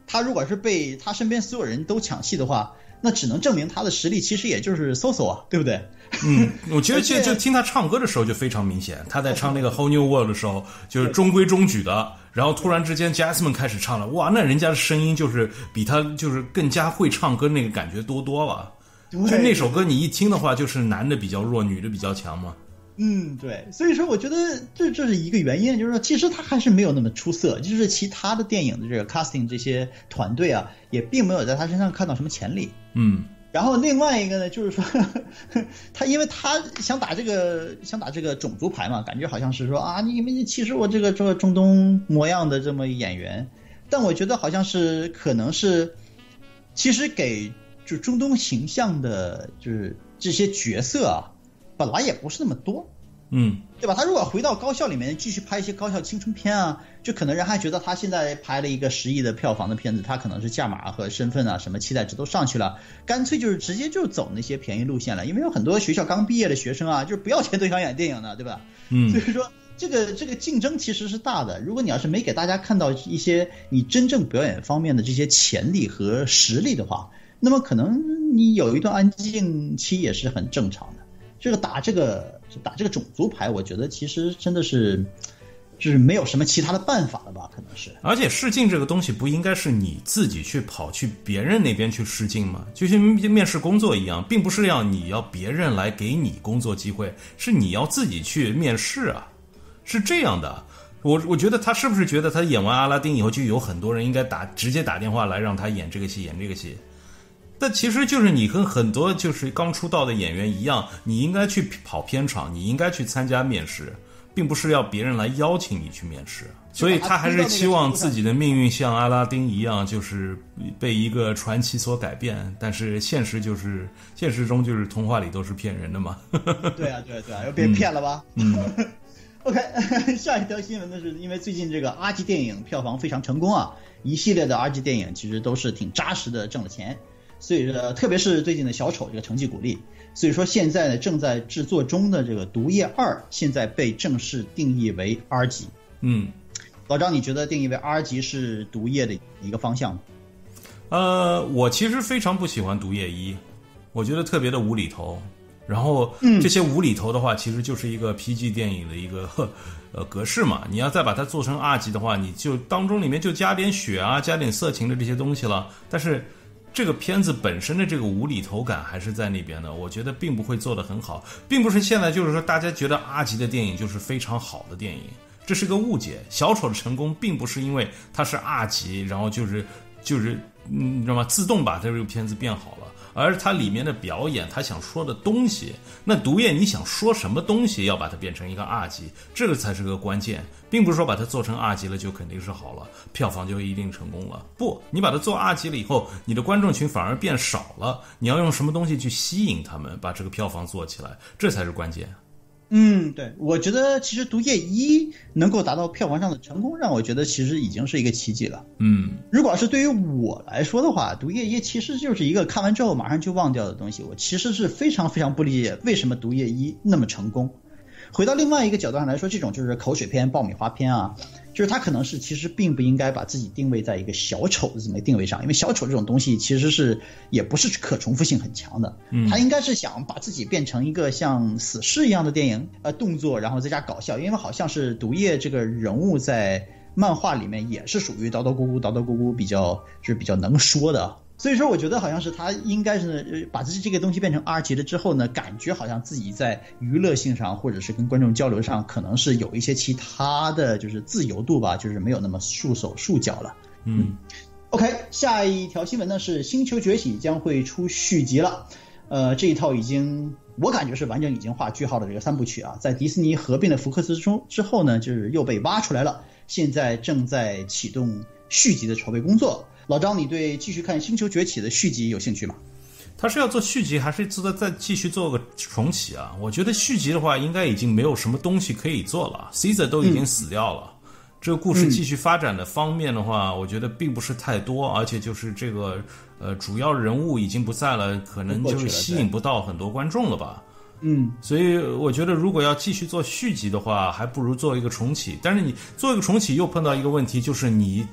他如果是被他身边所有人都抢戏的话，那只能证明他的实力其实也就是嗖嗖啊，对不对？ 嗯，我觉得就就听他唱歌的时候就非常明显，他在唱那个 Whole New World 的时候，就是中规中矩的，然后突然之间 Jasmine 开始唱了，哇，那人家的声音就是比他就是更加会唱歌那个感觉多多了。就那首歌你一听的话，就是男的比较弱，女的比较强嘛。 嗯，对，所以说我觉得这这是一个原因，就是说其实他还是没有那么出色，就是其他的电影的这个 casting 这些团队啊，也并没有在他身上看到什么潜力。 嗯， 然后另外一个呢，就是说呵呵他因为他想打这个想打这个种族牌嘛，感觉好像是说啊，你们其实我这个这个中东模样的这么演员，但我觉得好像是可能是其实给就中东形象的就是这些角色啊。本来也不是那么多， 嗯， 对吧？他如果回到高校里面继续拍一些高校青春片啊，就可能人还觉得他现在拍了一个十亿的票房的片子，他可能是价码和身份啊什么期待值都上去了，干脆就是直接就走那些便宜路线了。因为有很多学校刚毕业的学生啊，就是不要钱都想演电影的，对吧？ 嗯， 所以说这个这个竞争其实是大的。如果你要是没给大家看到一些你真正表演方面的这些潜力和实力的话，那么可能你有一段安静期也是很正常的。这个打这个打这个种族牌，我觉得其实真的是就是没有什么其他的办法了吧，可能是。 而且试镜这个东西不应该是你自己去跑去别人那边去试镜吗？就像面试工作一样，并不是要你要别人来给你工作机会，是你要自己去面试啊，是这样的。我我觉得他是不是觉得他演完阿拉丁以后，就有很多人应该打直接打电话来让他演这个戏演这个戏？但其实就是你跟很多就是刚出道的演员一样，你应该去跑片场，你应该去参加面试，并不是要别人来邀请你去面试。所以他还是期望自己的命运像阿拉丁一样，就是被一个传奇所改变。但是现实就是现实中就是童话里都是骗人的嘛。 对啊，对啊，对啊，又被骗了吧？ 嗯。 OK， 下一条新闻呢，是因为最近这个 R 级电影票房非常成功啊，一系列的 R 级电影其实都是挺扎实的挣了钱。所以说，特别是最近的小丑这个成绩鼓励，所以说现在呢正在制作中的这个《毒液二》现在被正式定义为 R 级。 嗯， 老张，你觉得定义为 R 级是毒液的一个方向吗？ 呃，我其实非常不喜欢《毒液一》，我觉得特别的无厘头。然后这些无厘头的话，其实就是一个 P G 电影的一个呃格式嘛。你要再把它做成 R 级的话，你就当中里面就加点血啊，加点色情的这些东西了。但是这个片子本身的这个无厘头感还是在那边的，我觉得并不会做得很好，并不是现在就是说大家觉得 R 级的电影就是非常好的电影，这是个误解。小丑的成功并不是因为它是 R 级，然后就是就是嗯，你知道吗？自动把这个片子变好了，而它里面的表演，他想说的东西，那毒液你想说什么东西，要把它变成一个 R 级，这个才是个关键，并不是说把它做成 R 级了就肯定是好了，票房就一定成功了。不，你把它做 R 级了以后，你的观众群反而变少了，你要用什么东西去吸引他们，把这个票房做起来，这才是关键。 嗯，对，我觉得其实《毒液一》能够达到票房上的成功，让我觉得其实已经是一个奇迹了。 嗯， 如果要是对于我来说的话，《毒液一》其实就是一个看完之后马上就忘掉的东西。我其实是非常非常不理解为什么《毒液一》那么成功。回到另外一个角度上来说，这种就是口水片、爆米花片啊，就是它可能是其实并不应该把自己定位在一个小丑的这么定位上，因为小丑这种东西其实是也不是可重复性很强的，它应该是想把自己变成一个像死侍一样的电影，呃，动作然后再加搞笑，因为好像是毒液这个人物在漫画里面也是属于叨叨咕咕、叨叨咕咕比较就是比较能说的。所以说我觉得好像是他应该是把自己这个东西变成 R 级了之后呢，感觉好像自己在娱乐性上或者是跟观众交流上可能是有一些其他的就是自由度吧，就是没有那么束手束脚了。 嗯 OK， 下一条新闻呢是星球崛起将会出续集了。呃，这一套已经我感觉是完整已经画句号的这个三部曲啊，在迪士尼合并了福克斯中之后呢，就是又被挖出来了，现在正在启动续集的筹备工作。老张，你对继续看《星球崛起》的续集有兴趣吗？ 他是要做续集，还是再继续做个重启啊？我觉得续集的话，应该已经没有什么东西可以做了 ，Caesar 都已经死掉了。嗯、这个故事继续发展的方面的话，嗯、我觉得并不是太多，而且就是这个呃主要人物已经不在了，可能就是吸引不到很多观众了吧。 嗯， 所以我觉得如果要继续做续集的话，还不如做一个重启。但是你做一个重启，又碰到一个问题，就是你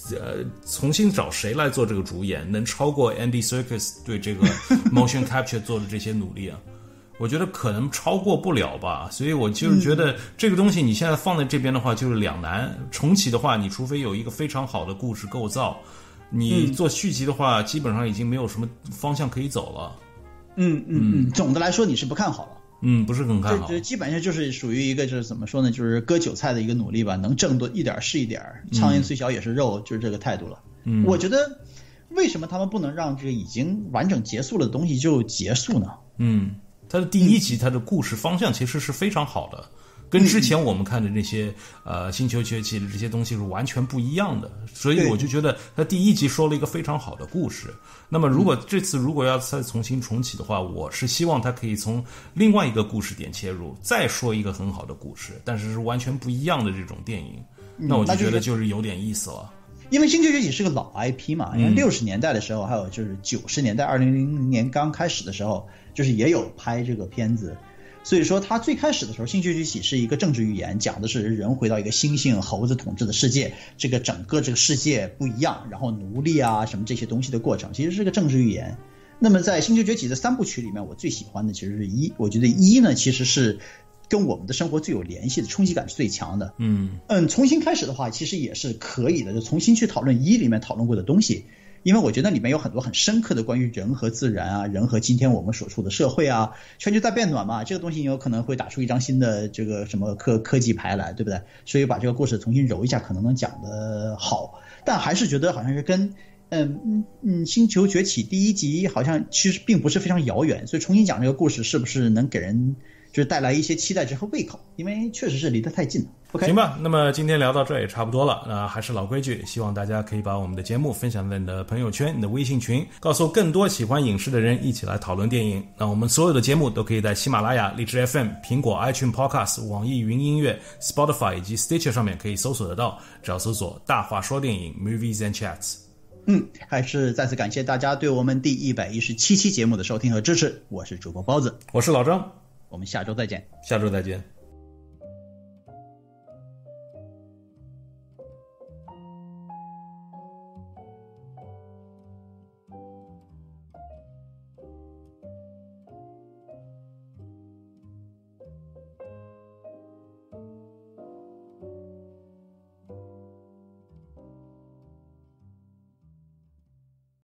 呃，重新找谁来做这个主演，能超过 Andy Serkis 对这个 motion capture 做的这些努力啊？我觉得可能超过不了吧。所以我就是觉得这个东西你现在放在这边的话就是两难。重启的话，你除非有一个非常好的故事构造，你做续集的话，基本上已经没有什么方向可以走了。 嗯嗯嗯，总的来说你是不看好了。 嗯，不是很看好。 这基本上就是属于一个就是怎么说呢，就是割韭菜的一个努力吧，能挣多一点是一点，苍蝇虽小也是肉，就是这个态度了。嗯，我觉得为什么他们不能让这个已经完整结束了的东西就结束呢？ 嗯，它的第一集它的故事方向其实是非常好的。跟之前我们看的那些呃星球崛起的这些东西是完全不一样的，所以我就觉得他第一集说了一个非常好的故事。那么如果这次如果要再重新重启的话，我是希望他可以从另外一个故事点切入，再说一个很好的故事，但是是完全不一样的这种电影。那我就觉得就是有点意思了。 因为星球崛起是个老 I P 嘛，因为六十年代的时候，还有就是九十年代、二零零零年刚开始的时候，就是也有拍这个片子。所以说他最开始的时候，星球崛起是一个政治寓言，讲的是人回到一个猩猩猴子统治的世界，这个整个这个世界不一样，然后奴隶啊什么这些东西的过程，其实是个政治寓言。那么在星球崛起的三部曲里面，我最喜欢的其实是一，我觉得一呢其实是跟我们的生活最有联系的，冲击感是最强的。嗯嗯，重新开始的话其实也是可以的，就重新去讨论一里面讨论过的东西。因为我觉得里面有很多很深刻的关于人和自然啊，人和今天我们所处的社会啊，全球在变暖嘛，这个东西有可能会打出一张新的这个什么科科技牌来，对不对？所以把这个故事重新揉一下，可能能讲得好，但还是觉得好像是跟嗯嗯嗯星球崛起第一集好像其实并不是非常遥远，所以重新讲这个故事是不是能给人就是带来一些期待值和胃口？因为确实是离得太近了。Okay. 行吧，那么今天聊到这也差不多了。那、呃、还是老规矩，希望大家可以把我们的节目分享在你的朋友圈、你的微信群，告诉更多喜欢影视的人一起来讨论电影。那我们所有的节目都可以在喜马拉雅、荔枝 F M、苹果 iTunes Podcast、网易云音乐、Spotify 以及 Stitcher 上面可以搜索得到，只要搜索大话说电影 Movies and Chats。 嗯，还是再次感谢大家对我们第一百一十七期节目的收听和支持。我是主播包子， 我是老张， 我们下周再见。 下周再见。